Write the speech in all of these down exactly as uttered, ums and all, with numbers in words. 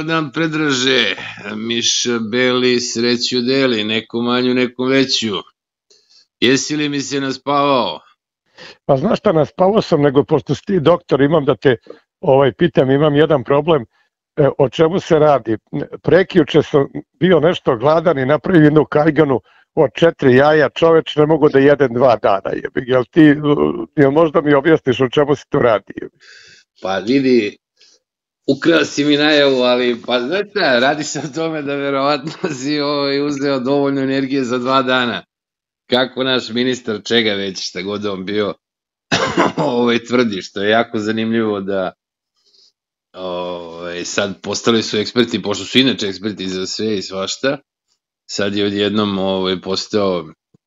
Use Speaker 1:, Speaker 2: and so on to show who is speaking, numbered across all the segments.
Speaker 1: nam predraže, miš beli sreću deli, neku manju, neku veću. Jesi li mi se naspavao?
Speaker 2: Pa znaš šta, naspavao sam, nego pošto si ti doktor, imam da te ovaj, pitam, imam jedan problem. E, o čemu se radi? Prekjuče sam bio nešto gladan i napravio jednu kajganu od četiri jaja, čoveč, ne mogu da jedem dva dana. Jel ti, jel možda mi objasniš o čemu se to radi?
Speaker 1: Pa vidi, ukrao si mi najavu, ali pa znaš šta, radi se o tome da verovatno si ovaj, uzeo dovoljno energije za dva dana. Kako naš ministar, čega već, šta god on bio, ovaj, tvrdi, što je jako zanimljivo da ovaj, sad postali su eksperti, pošto su inače eksperti za sve i svašta, sad je odjednom ovaj, postao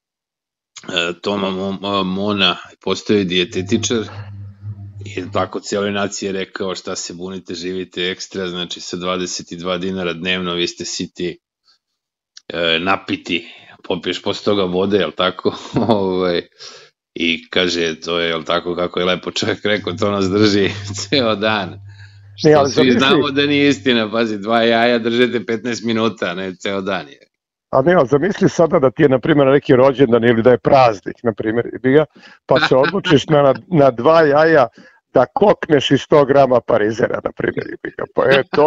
Speaker 1: e, Toma Mona, postao je dijetetičar i tako cijeloj naciji je rekao šta se bunite, živite ekstra, znači sa dvadeset dva dinara dnevno vi ste siti, e, napiti, popiješ posle toga vode, jel tako? ovaj, I kaže, to je, jel tako, kako je lepo čovjek rekao, to nas drži ceo dan. Što svi znamo da nije istina, pazi, dva jaja držete petnaest minuta, ne ceo dan je.
Speaker 2: A ne, ali zamisli sada da ti je, na primjer, neki rođendan ili da je praznik, na primjer, pa se odlučiš na, na dva jaja da kokneš i sto grama parizera, na primjer, pa je to...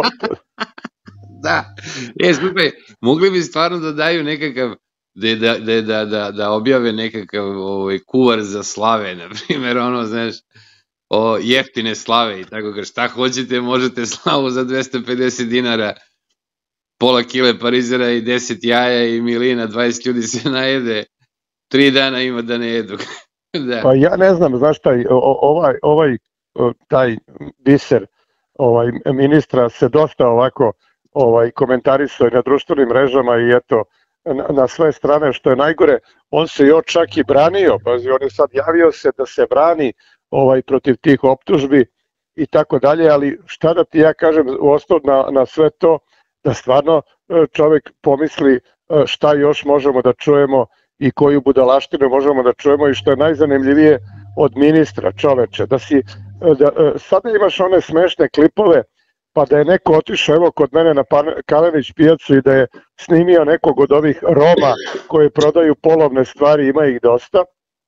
Speaker 1: Da, je, slušaj, mogli bi stvarno da daju nekakav, da, da, da, da, da objave nekakav ovaj, kuvar za slave, na primjer, ono, znaš, o jeftine slave i tako kao šta hoćete, možete slavu za dvesta pedeset dinara, pola kile parizera i deset jaja i milina, dvadeset ljudi se najede, tri dana ima da ne jedu. Da.
Speaker 2: Pa ja ne znam, znaš šta, ovaj, ovaj taj biser ovaj, ministra se dosta ovako ovaj, komentarisao na društvenim mrežama i eto, na, na sve strane, što je najgore, on se još čak i branio, pazi, on je sad javio se da se brani ovaj, protiv tih optužbi i tako dalje, ali šta da ti ja kažem u osnovu na, na sve to, da stvarno čovjek pomisli šta još možemo da čujemo i koju budalaštinu možemo da čujemo i što je najzanimljivije od ministra, čoveče, da si, da, sada imaš one smešne klipove, pa da je neko otišao evo kod mene na Kalenić pijacu i da je snimio nekog od ovih Roma koji prodaju polovne stvari, ima ih dosta,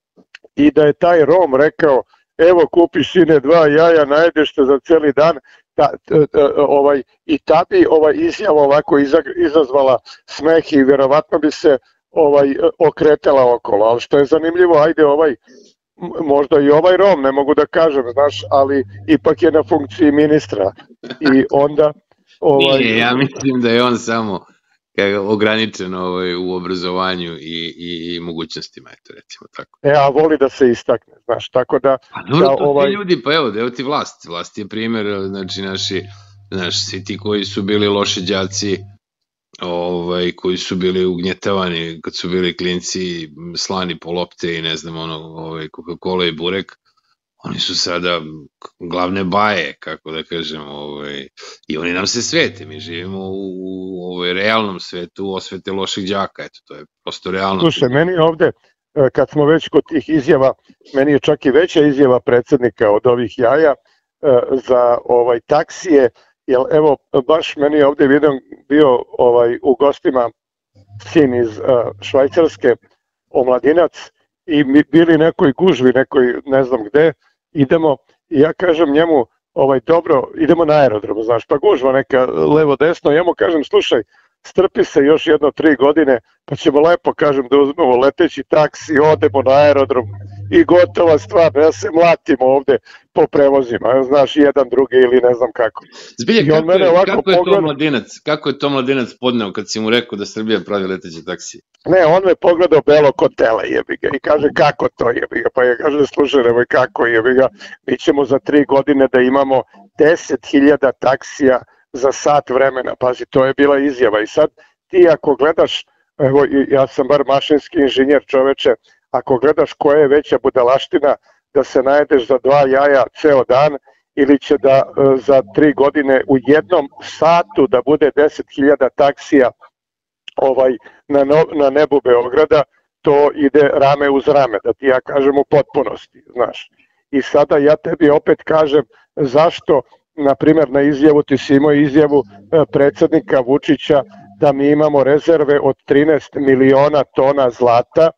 Speaker 2: i da je taj Rom rekao, evo kupiš sine dva jaja, najedeš te za cijeli dan, ta, ovaj, i ta bi ovaj, izjava ovako izazvala smeh i vjerovatno bi se ovaj, okretala okolo, ali što je zanimljivo, ajde ovaj, možda i ovaj Rom, ne mogu da kažem, znaš, ali ipak je na funkciji ministra i onda...
Speaker 1: Ovaj... Nije, ja mislim da je on samo ograničen ovaj, u obrazovanju i, i, i mogućnostima, eto recimo tako.
Speaker 2: E, a voli da se istakne, znaš, tako da...
Speaker 1: Pa dobro, to ovaj... ljudi, pa evo, evo ti vlast, vlast je primjer, znači naši, znaš, svi ti koji su bili loši đaci, ovaj, koji su bili ugnjetavani kad su bili klinci, slani po lopte i ne znam ono, ovaj, Coca-Cola i burek, oni su sada glavne baje, kako da kažem, ovaj, i oni nam se svete, mi živimo u, u ovaj, realnom svetu, osvete loših đaka, eto, to je prosto realno.
Speaker 2: Slušaj, meni ovde, kad smo već kod tih izjava, meni je čak i veća izjava predsjednika od ovih jaja za ovaj taksije, jer evo, baš meni je ovde video, bio ovaj, u gostima sin iz uh, Švajcarske, omladinac, i mi bili nekoj gužvi, nekoj ne znam gde, idemo, i ja kažem njemu, ovaj, dobro, idemo na aerodrom, znaš, pa gužva neka levo-desno, ja mu kažem, slušaj, strpi se još jedno tri godine, pa ćemo lepo, kažem, da uzmemo leteći taksi, odemo na aerodrom i gotova stvar, ja se mlatimo ovde po prevozima, znaš, jedan drugi ili ne znam kako.
Speaker 1: Zbilje, kako, je, kako, je to mladinac, kako je to mladinac podneo kad si mu rekao da Srbija pravi leteći taksi?
Speaker 2: Ne, on me pogledao belo kod tela, jebi ga, i kaže kako to, jebi ga, pa je kaže, slušaj, nemoj kako, jebi ga, mi ćemo za tri godine da imamo deset hiljada taksija za sat vremena, pazi, to je bila izjava. I sad ti ako gledaš, evo, ja sam bar mašinski inženjer, čoveče, ako gledaš koja je veća budalaština da se najedeš za dva jaja ceo dan ili će da za tri godine u jednom satu da bude deset hiljada taksija ovaj, na, no, na nebu Beograda, to ide rame uz rame, da ti ja kažem u potpunosti, znaš. I sada ja tebi opet kažem zašto na primjer na izjavu, ti si imao izjavu predsjednika Vučića da mi imamo rezerve od trinaest miliona tona zlata,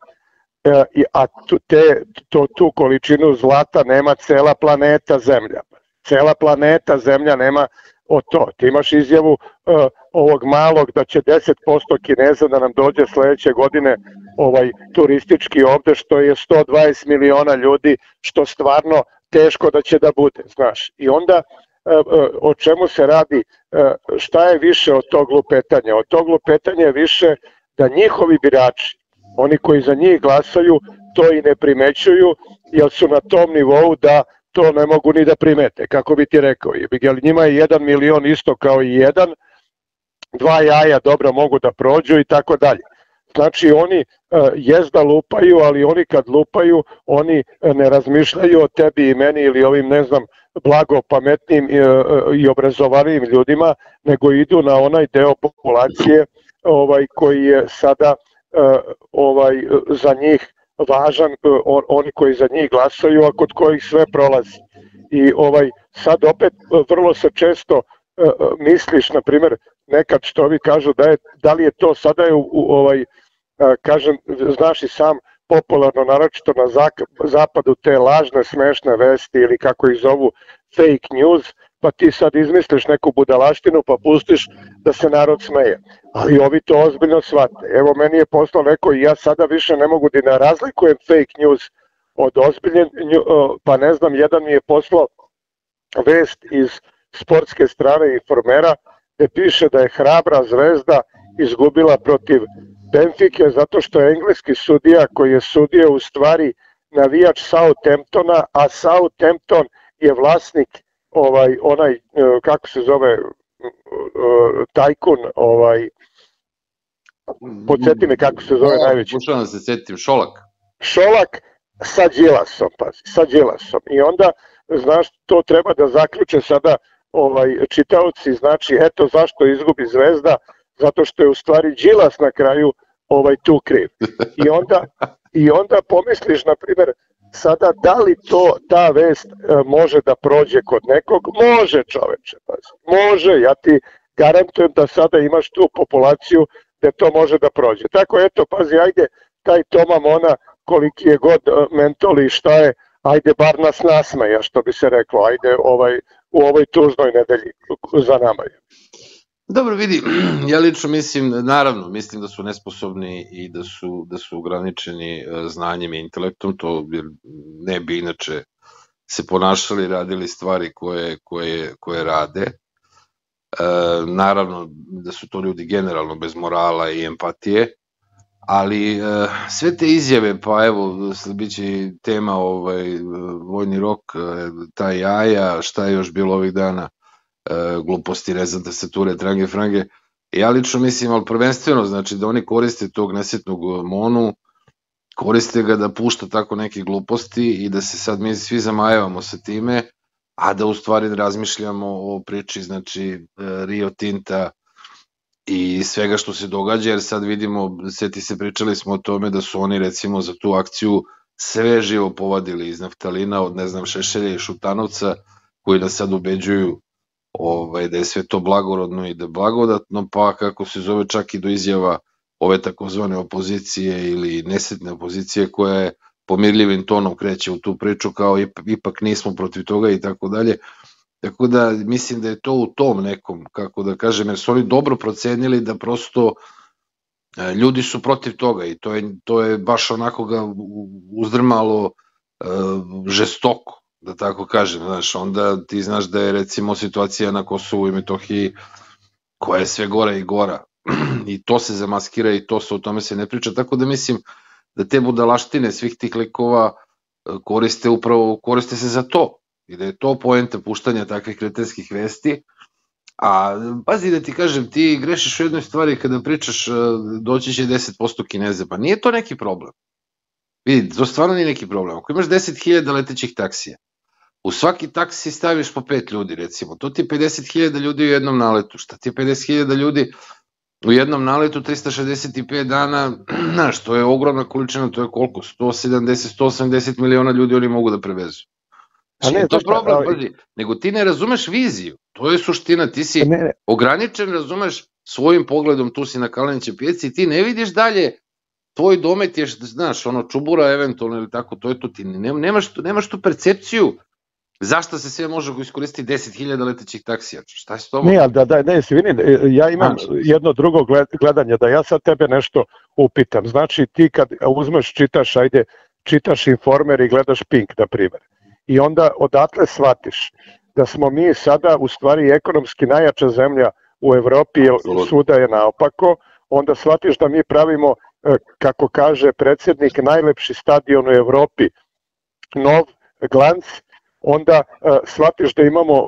Speaker 2: a tu, te, to, tu količinu zlata nema cela planeta Zemlja. Cela planeta Zemlja nema o to. Ti imaš izjavu uh, ovog malog da će deset posto Kineza da nam dođe sledeće godine ovaj turistički ovde, što je sto dvadeset miliona ljudi, što stvarno teško da će da bude, znaš. I onda uh, uh, o čemu se radi, uh, šta je više od tog lupetanja? Od tog lupetanja je više da njihovi birači, oni koji za njih glasaju, to i ne primećuju, jer su na tom nivou da to ne mogu ni da primete, kako bi ti rekao. Jer njima je jedan milion isto kao i jedan, dva jaja dobro mogu da prođu i tako dalje. Znači oni uh, jezda lupaju, ali oni kad lupaju, oni ne razmišljaju o tebi i meni ili ovim, ne znam, blago pametnim uh, i obrazovanim ljudima, nego idu na onaj deo populacije ovaj, koji je sada uh, ovaj, za njih važan, on, oni koji za njih glasaju, a kod kojih sve prolazi. I ovaj sad opet vrlo se često uh, misliš, na primjer, nekad što vi kažu da je, da li je to sada je u, u ovaj, uh, kažem, znaš i sam, popularno, naročito na zapadu, te lažne, smešne vesti ili kako ih zovu fake news, pa ti sad izmisliš neku budalaštinu pa pustiš da se narod smeje. Ali ovi to ozbiljno shvate. Evo, meni je poslao neko i ja sada više ne mogu da ne razlikujem fake news od ozbiljne, pa ne znam, jedan mi je poslao vest iz sportske strane Informera gde piše da je hrabra Zvezda izgubila protiv Benfike zato što je engleski sudija koji je sudio u stvari navijač Southamptona, a Southampton je vlasnik ovaj onaj kako se zove tajkun, ovaj podsjeti me kako se zove najveći.
Speaker 1: Pokušavam se setim, Šolak.
Speaker 2: Šolak sa Đilasom, pazi, sa Đilasom. I onda, znaš, to treba da zaključe sada ovaj čitaoci, znači eto zašto izgubi Zvezda, zato što je u stvari Đilas na kraju ovaj tu kriv. I onda i onda pomisliš, na primjer, sada da li to ta vest e, može da prođe kod nekog? Može, čoveče, pazi. Može, ja ti garantujem da sada imaš tu populaciju da to može da prođe. Tako eto, pazi, ajde taj Toma Mona koliki je god mentol i šta je, ajde bar nas nasmeja, što bi se reklo, ajde ovaj u ovoj tužnoj nedelji za nama je.
Speaker 1: Dobro, vidi, ja lično mislim, naravno, mislim da su nesposobni i da su, da su ograničeni znanjem i intelektom, to ne bi inače se ponašali, radili stvari koje, koje, koje rade. E, naravno da su to ljudi generalno bez morala i empatije, ali e, sve te izjave, pa evo, bit će tema ovaj, vojni rok, ta jaja, šta je još bilo ovih dana, gluposti, rezan tastature, trange, frange. Ja lično mislim, ali prvenstveno, znači da oni koriste tog nesretnog Monu, koriste ga da pušta tako neke gluposti i da se sad mi svi zamajavamo sa time, a da u stvari razmišljamo o priči, znači Rio Tinta i svega što se događa, jer sad vidimo, seti se, pričali smo o tome da su oni recimo za tu akciju sve živo povadili iz naftalina, od ne znam Šešelja i Šutanovca, koji nas sad ubeđuju Ovaj, da je sve to blagorodno i da je blagodatno, pa kako se zove čak i do izjava ove takozvane opozicije ili nesretne opozicije koja je pomirljivim tonom kreće u tu priču kao ipak nismo protiv toga i tako dalje. Tako da mislim da je to u tom nekom, kako da kažem, jer su oni dobro procenili da prosto ljudi su protiv toga i to je, to je baš onako ga uzdrmalo uh, žestoko, da tako kažem, znaš, onda ti znaš da je recimo situacija na Kosovu i Metohiji koja je sve gora i gora i to se zamaskira i to se o tome se ne priča, tako da mislim da te budalaštine svih tih likova koriste upravo, koriste se za to i da je to poenta puštanja takvih kretenskih vesti, a pazi da ti kažem, ti grešiš u jednoj stvari kada pričaš doći će deset posto Kineze, pa nije to neki problem. Vidi, to stvarno nije neki problem. Ako imaš deset hiljada letećih taksija, u svaki taksi staviš po pet ljudi, recimo. To ti je pedeset hiljada ljudi u jednom naletu. Šta ti je pedeset hiljada ljudi u jednom naletu, trista šezdeset pet dana, znaš, to je ogromna količina, to je koliko? sto sedamdeset do sto osamdeset miliona ljudi oni mogu da prevezu. Znači, nije to problem, pazi, nego ti ne razumeš viziju, to je suština, ti si ograničen, razumeš svojim pogledom, tu si na Kalenićevoj pijaci i ti ne vidiš dalje, tvoj domet je, znaš, ono, čubura eventualno ili tako, to je to, ti nemaš, nemaš tu percepciju zašto se sve može iskoristiti deset hiljada letećih taksija, šta je s tobom?
Speaker 2: Ne, ali da, da, ne, Svini, ja imam jedno drugo gledanje, da ja sad tebe nešto upitam, znači ti kad uzmeš, čitaš, ajde, čitaš Informer i gledaš Pink, na primjer, i onda odatle shvatiš da smo mi sada u stvari ekonomski najjača zemlja u Evropi, jer svuda je naopako, onda shvatiš da mi pravimo, kako kaže predsjednik, najlepši stadion u Evropi, nov, glanc, onda shvatiš da imamo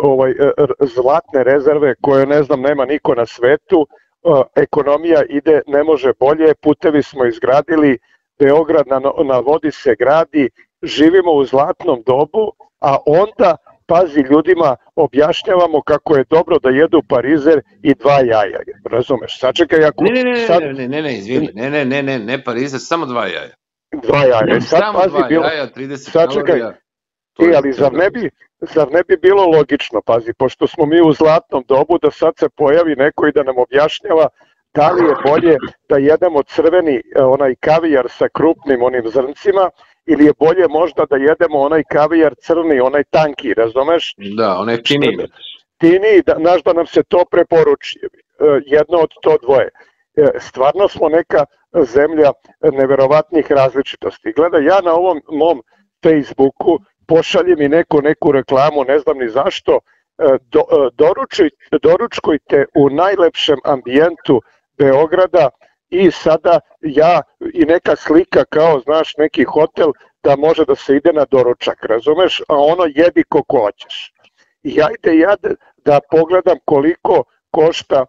Speaker 2: zlatne rezerve koje, ne znam, nema niko na svetu, ekonomija ide, ne može bolje, putevi smo izgradili, Beograd na vodi se gradi, živimo u zlatnom dobu, a onda, pazi, ljudima objašnjavamo kako je dobro da jedu parizer i dva jaja, razumeš? Sačekaj, ako...
Speaker 1: Ne, ne, ne, ne, ne, ne, izvini, ne, ne, ne, ne, ne parizer, samo dva jaja.
Speaker 2: Dva jaja,
Speaker 1: samo dva jaja, trideset kalorija.
Speaker 2: E, ali zar ne, bi, zar ne bi bilo logično, pazi, pošto smo mi u zlatnom dobu, da sad se pojavi neko i da nam objašnjava da li je bolje da jedemo crveni onaj kavijar sa krupnim onim zrncima ili je bolje možda da jedemo onaj kavijar crni, onaj tanki, razumeš?
Speaker 1: Da, onaj tini.
Speaker 2: Tini, da, znaš da nam se to preporuči, jedno od to dvoje. Stvarno smo neka zemlja neverovatnih različitosti. Gledaj, ja na ovom mom Facebooku pošalje mi neko neku reklamu, ne znam ni zašto, do, doručuj, doručkujte u najlepšem ambijentu Beograda i sada ja i neka slika kao, znaš, neki hotel da može da se ide na doručak, razumeš, a ono jedi ko hoćeš. I ajde ja da, da pogledam koliko košta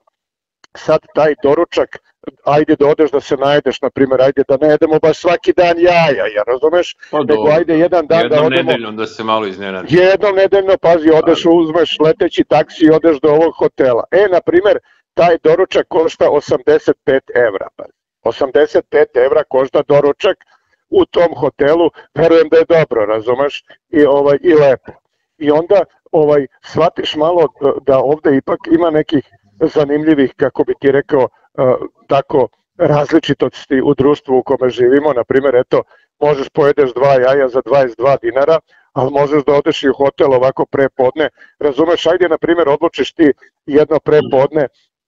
Speaker 2: sad taj doručak, ajde da odeš da se najedeš, na primjer, ajde da ne jedemo baš svaki dan jaja, ja razumeš,
Speaker 1: pa
Speaker 2: nego ajde jedan dan
Speaker 1: jednom
Speaker 2: da odemo...
Speaker 1: Jednom nedeljno da se malo iznenadi.
Speaker 2: Jednom nedeljno, pazi, odeš, uzmeš leteći taksi i odeš do ovog hotela. E, na primjer, taj doručak košta osamdeset pet evra. osamdeset pet evra košta doručak u tom hotelu, verujem da je dobro, razumeš, i, ovaj, i lepo. I onda ovaj, shvatiš malo da ovde ipak ima nekih zanimljivih, kako bi ti rekao, tako različitosti u društvu u kome živimo. Na primjer, eto, možeš pojedeš dva jaja za dvadeset dva dinara, ali možeš da odeš i u hotel ovako prepodne. Razumeš, ajde, na primjer, odlučiš ti jedno prepodne,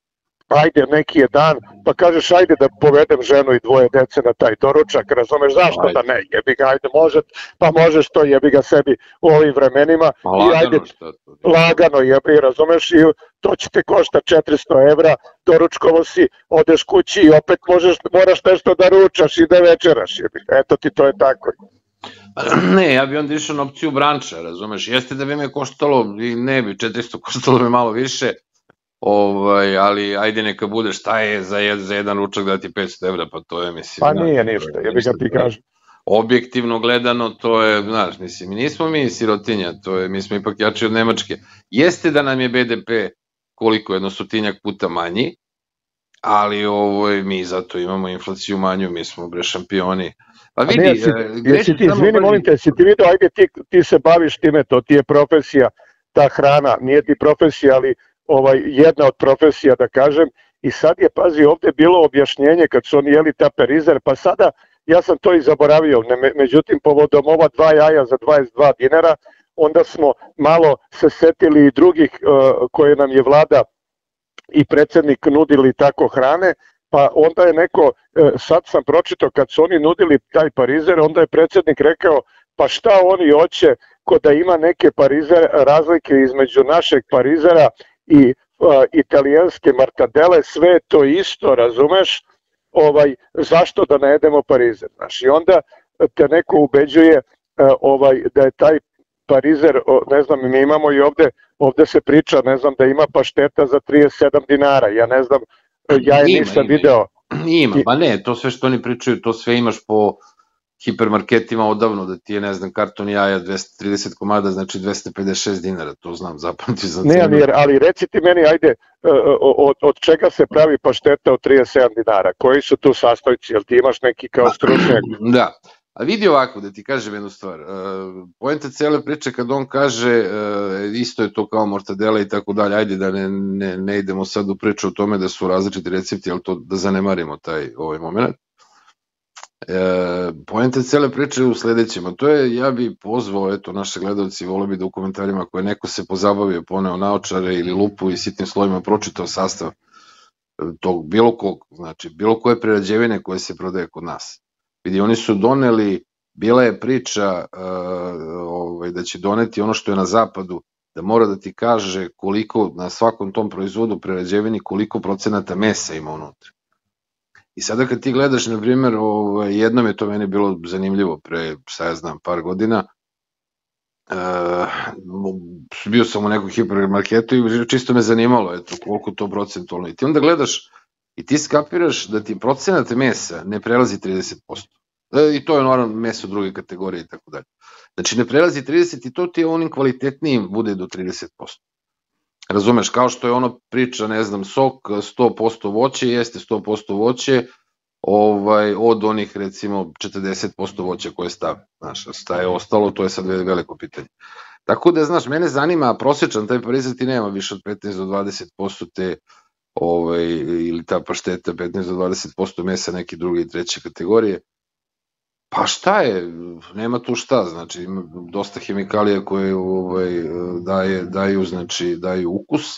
Speaker 2: ajde, neki je dan, pa kažeš, ajde da povedem ženu i dvoje dece na taj doručak, razumeš, zašto ajde. Da ne, jebi ga, ajde, može, pa možeš to, jebi ga sebi u ovim vremenima,
Speaker 1: pa lagano,
Speaker 2: i ajde,
Speaker 1: što to?
Speaker 2: lagano, jebi, razumeš, i to će te košta četiristo evra, doručkovo si, odeš kući i opet možeš, moraš nešto da ručaš i da večeraš, jebi, eto ti, to je tako.
Speaker 1: Ne, ja bi onda išao na opciju branča, razumeš, jeste da bi me koštalo, i ne bi, četiristo koštalo bi malo više, Ovaj, ali ajde neka bude šta je za, jed, za jedan ručak da ti petsto evra, pa to je, mislim...
Speaker 2: Pa nije ništa, ja bih ga ti kažem.
Speaker 1: Objektivno gledano, to je, znaš, mislim, mi nismo mi sirotinja, to je, mi smo ipak jači od Nemačke. Jeste da nam je be de pe koliko, jedno stotinjak puta manji, ali ovaj, mi zato imamo inflaciju manju, mi smo bre šampioni. Pa vidi,
Speaker 2: ne, jesi, jesi ti, izvini, molim te, jesi ti vidio, ajde ti, ti se baviš time, to ti je profesija, ta hrana, nije ti profesija, ali ovaj, jedna od profesija, da kažem, i sad je, pazi, ovde bilo objašnjenje kad su oni jeli ta perizer, pa sada, ja sam to i zaboravio, ne, međutim, povodom ova dva jaja za dvadeset dva dinara, onda smo malo se setili i drugih uh, koje nam je vlada i predsednik nudili tako hrane, pa onda je neko, uh, sad sam pročitao, kad su oni nudili taj parizer, onda je predsednik rekao, pa šta oni hoće, ko da ima neke parizer, razlike između našeg parizera i uh, italijanske martadele, sve je to isto, razumeš, ovaj, zašto da ne jedemo parizer, znaš, i onda te neko ubeđuje uh, ovaj, da je taj parizer, ne znam, mi imamo i ovde, ovde se priča, ne znam, da ima pašteta za trideset sedam dinara, ja ne znam, ja je nisam ima, video.
Speaker 1: Ima, pa ne, to sve što oni pričaju, to sve imaš po hipermarketima odavno, da ti je, ne znam, karton jaja dvesta trideset komada, znači dvesta pedeset šest dinara, to znam, zapamti za cenu.
Speaker 2: Ne, ali reci ti meni, ajde, od, od čega se pravi pašteta od trideset sedam dinara, koji su tu sastojci, jel ti imaš neki kao stručnjak?
Speaker 1: Da, A vidi ovako, da ti kažem jednu stvar, poenta cele priče kad on kaže isto je to kao mortadela i tako dalje, ajde da ne, ne, ne idemo sad u priču o tome da su različiti recepti, ali to da zanemarimo taj ovaj moment. E, poenta cele priče je u sledećem, a to je, ja bi pozvao, eto, naše gledalci, volio bi da u komentarima koje neko se pozabavio, poneo naočare ili lupu i sitnim slovima pročitao sastav tog bilo kog, znači bilo koje prerađevine koje se prodaje kod nas. Vidi, oni su doneli, bila je priča uh, ovaj, da će doneti ono što je na zapadu, da mora da ti kaže koliko na svakom tom proizvodu prerađevini koliko procenata mesa ima unutra. I sada kad ti gledaš, na primjer, ovaj, jednom je to meni bilo zanimljivo pre, šta ja znam, par godina, uh, bio sam u nekom hipermarketu i čisto me zanimalo, eto, koliko to procentualno. I ti onda gledaš i ti skapiraš da ti procenat mesa ne prelazi trideset posto. E, I to je naravno meso druge kategorije i tako dalje. Znači ne prelazi trideset i to ti je onim kvalitetnijim bude do trideset posto. Razumeš, kao što je ono priča, ne znam, sok, sto posto voće, jeste sto posto voće, ovaj, od onih recimo četrdeset posto voća koje stave. Znaš, šta je ostalo, to je sad veliko pitanje. Tako da, znaš, mene zanima, prosječan taj parizer ti nema više od petnaest do dvadeset posto te, ovaj, ili ta pašteta petnaest do dvadeset posto mesa neke druge i treće kategorije. Pa šta je, nema tu šta, znači ima dosta hemikalija koje ovaj, daje, daju, znači, daju ukus,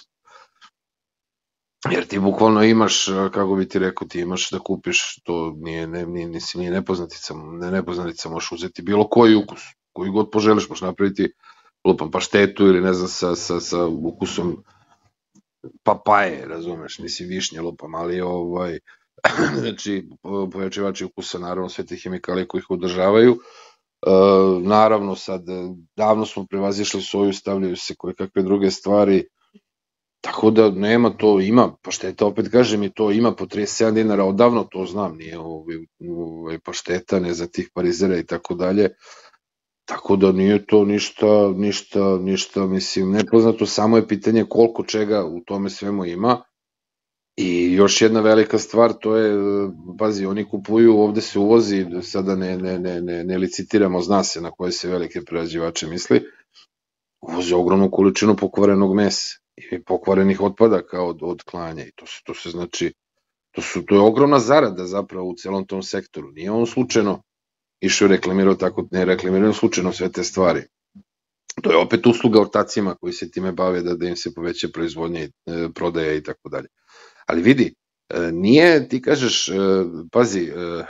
Speaker 1: jer ti bukvalno imaš, kako bi ti rekao, ti imaš da kupiš, to nije, ne, nije, nisi, nije nepoznatica, ne nepoznatica, možeš uzeti bilo koji ukus, koji god poželiš, možeš napraviti lupam paštetu ili ne znam sa, sa, sa ukusom papaje, razumeš, nisi višnje lupam, ali ovaj, znači pojačivači ukusa, naravno sve te hemikalije koji ih održavaju, e, naravno sad davno smo prevazišli soju, stavljaju se koje kakve druge stvari, tako da nema to, ima, pašteta, opet kažem, i to ima po trideset sedam dinara, odavno to znam, nije ovaj, ovaj pašteta, ne za tih parizera i tako dalje, tako da nije to ništa, ništa, ništa, mislim, nepoznato, samo je pitanje koliko čega u tome svemu ima. I još jedna velika stvar, to je, pazi, oni kupuju, ovde se uvozi, sada ne, ne, ne, ne, ne licitiramo, zna se na koje se velike prerađivače misli, uvoze ogromnu količinu pokvarenog mesa i pokvarenih otpadaka od, od klanja i to se, to se znači, to, su, to je ogromna zarada zapravo u celom tom sektoru, nije on slučajno išao reklamirao tako, ne reklamirao slučajno sve te stvari. To je opet usluga ortacima koji se time bave da, da im se poveća proizvodnje, prodaje i tako dalje. Ali vidi, nije, ti kažeš, pazi,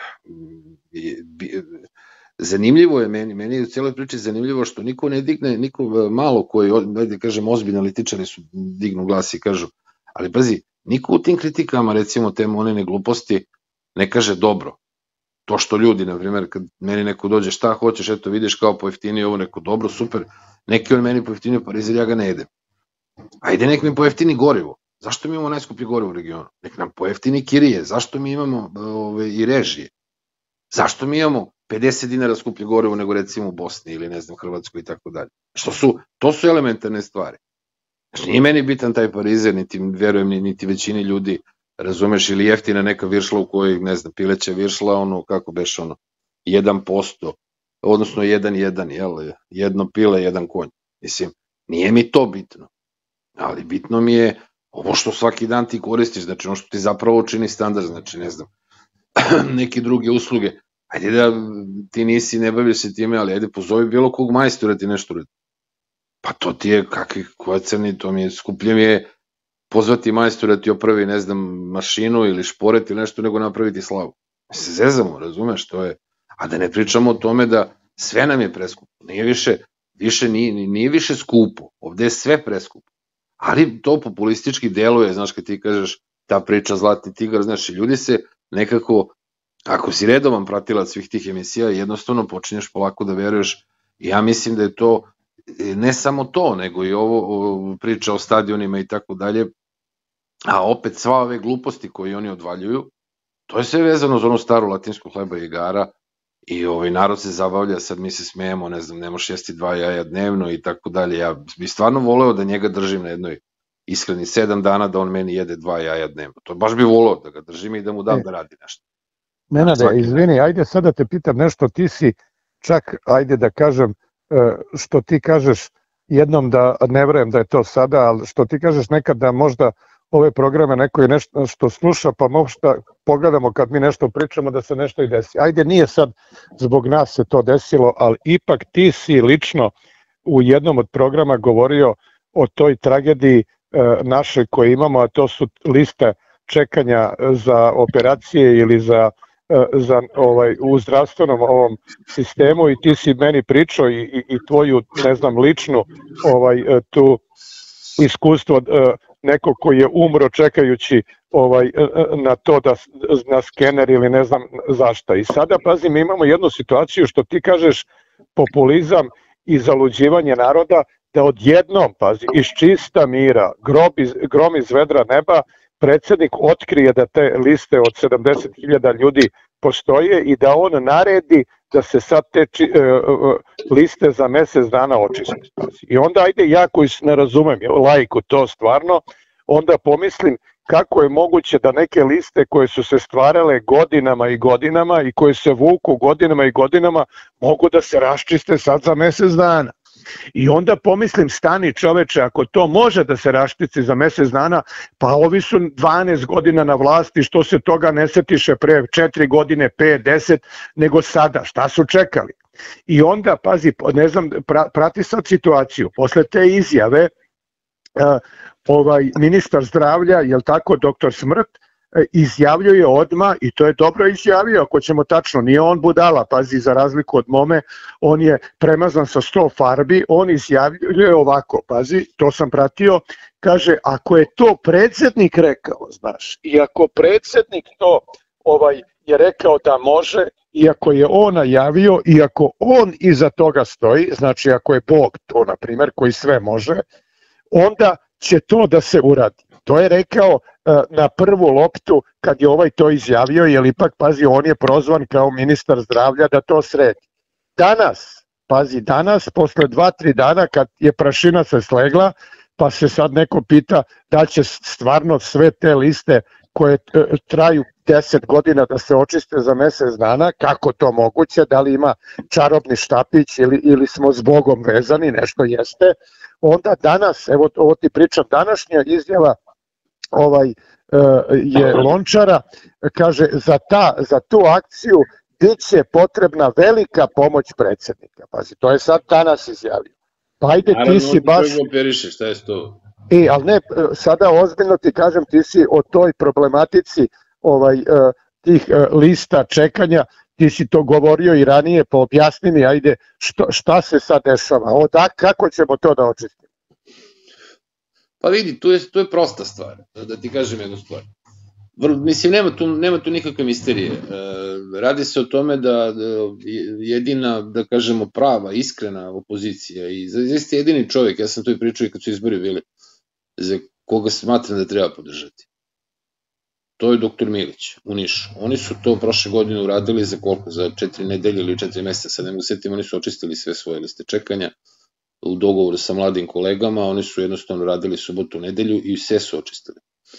Speaker 1: zanimljivo je meni, meni je u cijeloj priči zanimljivo što niko ne digne, niko malo koji, da kažem, ozbiljni analitičari su dignu glas i kažu, ali pazi, niko u tim kritikama, recimo, te monene gluposti ne kaže dobro. To što ljudi, na primjer, kad meni neko dođe, šta hoćeš, eto vidiš kao pojeftinio ovo, neko dobro, super, neki on meni pojeftinio parizer, ja ga ne jedem. Ajde, nek mi pojeftini gorivo. Zašto mi imamo najskuplje gorivo u regionu? Nek nam pojeftini kirije. Zašto mi imamo ove, i režije? Zašto mi imamo pedeset dinara skuplje gorivo nego recimo u Bosni ili ne znam Hrvatskoj i tako dalje? Što su, to su elementarne stvari. Znači, nije meni bitan taj parizer, niti verujem, niti većini ljudi, razumeš, ili jeftina neka viršla u kojoj, ne znam, pileća viršla, ono, kako beš, ono, jedan posto, odnosno jedan jedan, jel, jedno pile, jedan konj. Mislim, nije mi to bitno, ali bitno mi je ovo što svaki dan ti koristiš, znači ono što ti zapravo čini standard, znači, ne znam, neke druge usluge, ajde da ti nisi, ne baviš se time, ali ajde pozovi bilo kog majstora ti nešto radi. Pa to ti je, kakvi, koja crni, to mi je, skuplje mi je pozvati majstora ti opravi, ne znam, mašinu ili šporet ili nešto, nego napraviti slavu. Mi se zezamo, razumeš, to je, a da ne pričamo o tome da sve nam je preskupo, nije više, više nije, nije više skupo, ovde je sve preskupo, ali to populistički deluje, znaš, kad ti kažeš ta priča Zlatni tigar, znaš, i ljudi se nekako, ako si redovan pratilac svih tih emisija, jednostavno počinješ polako da veruješ, i ja mislim da je to, ne samo to, nego i ovo, ovo priča o stadionima i tako dalje, a opet sva ove gluposti koje oni odvaljuju, to je sve vezano za onu staru latinsku hleba i igara, i ovaj narod se zabavlja, sad mi se smijemo, ne znam, ne možeš jesti dva jaja dnevno i tako dalje. Ja bih stvarno voleo da njega držim na jednoj ishrani sedam dana, da on meni jede dva jaja dnevno. To baš bih voleo da ga držim i da mu dam da radi nešto.
Speaker 2: Nenade, izvini, ajde sad da te pitam nešto, ti si čak, ajde da kažem, što ti kažeš jednom da ne verujem da je to sada, ali što ti kažeš nekad da možda ove programe neko je nešto što sluša, pa možda pogledamo kad mi nešto pričamo da se nešto i desi. Ajde, nije sad zbog nas se to desilo, ali ipak ti si lično u jednom od programa govorio o toj tragediji našoj koju imamo, a to su liste čekanja za operacije ili za za ovaj u zdravstvenom ovom sistemu i ti si meni pričao i, i, i tvoju ne znam ličnu ovaj tu iskustvo nekog koji je umro čekajući ovaj na to da na skener ili ne znam zašta. I sada pazi, mi imamo jednu situaciju što ti kažeš populizam i zaluđivanje naroda, da odjednom, pazi, iz čista mira, grob iz, grom iz vedra neba, predsednik otkrije da te liste od sedamdeset hiljada ljudi postoje i da on naredi da se sad te či, uh, liste za mesec dana očiste. I onda ajde ja koji ne razumem, lajku to stvarno, onda pomislim kako je moguće da neke liste koje su se stvarale godinama i godinama i koje se vuku godinama i godinama mogu da se raščiste sad za mesec dana. I onda pomislim, stani čoveče, ako to može da se raštici za mesec dana, pa ovi su dvanaest godina na vlasti, što se toga ne setiše pre četiri godine, pet, deset, nego sada, šta su čekali? I onda, pazi, ne znam, prati sad situaciju, posle te izjave, uh, ovaj ministar zdravlja, jel tako, doktor Smrt, izjavljuje odma, i to je dobro izjavio, ako ćemo tačno, nije on budala, pazi, za razliku od mome, on je premazan sa sto farbi, on izjavljuje ovako, pazi, to sam pratio, kaže, ako je to predsednik rekao, znaš, i ako predsednik to ovaj je rekao da može, i ako je on najavio, i ako on iza toga stoji, znači ako je Bog to, na primer, koji sve može, onda će to da se uradi. To je rekao na prvu loptu kad je ovaj to izjavio, jer ipak, pazi, on je prozvan kao ministar zdravlja da to sredi. Danas, pazi, danas, posle dva, tri dana kad je prašina se slegla, pa se sad neko pita da će stvarno sve te liste koje traju deset godina da se očiste za mesec dana, kako to moguće, da li ima čarobni štapić ili, ili smo s Bogom vezani, nešto jeste, onda danas, evo ovo ti pričam, današnja izjava ovaj je Lončara, kaže za, ta, za tu akciju biće potrebna velika pomoć predsednika. Pazi, to je sad danas izjavio. Pa ajde, ti si baš...
Speaker 1: Operiše, šta je to?
Speaker 2: E, ali ne, sada ozbiljno ti kažem, ti si o toj problematici ovaj, tih lista čekanja, ti si to govorio i ranije, pa objasni mi, ajde, što, šta se sad dešava, o, da, kako ćemo to da očistimo?
Speaker 1: Pa vidi, tu je, tu je prosta stvar, da ti kažem jednu stvar. Vrlo, mislim, nema tu, nema tu nikakve misterije. E, radi se o tome da jedina, da kažemo, prava, iskrena opozicija i zaista jedini čovjek, ja sam to i pričao i kad su izbori bili, za koga smatram da treba podržati. To je doktor Milić u Nišu. Oni su to prošle godine uradili za koliko? Za četiri nedelje ili četiri meseca, sad ne mogu setim, oni su očistili sve svoje liste čekanja u dogovoru sa mladim kolegama, oni su jednostavno radili subotu, nedelju i sve su očistili.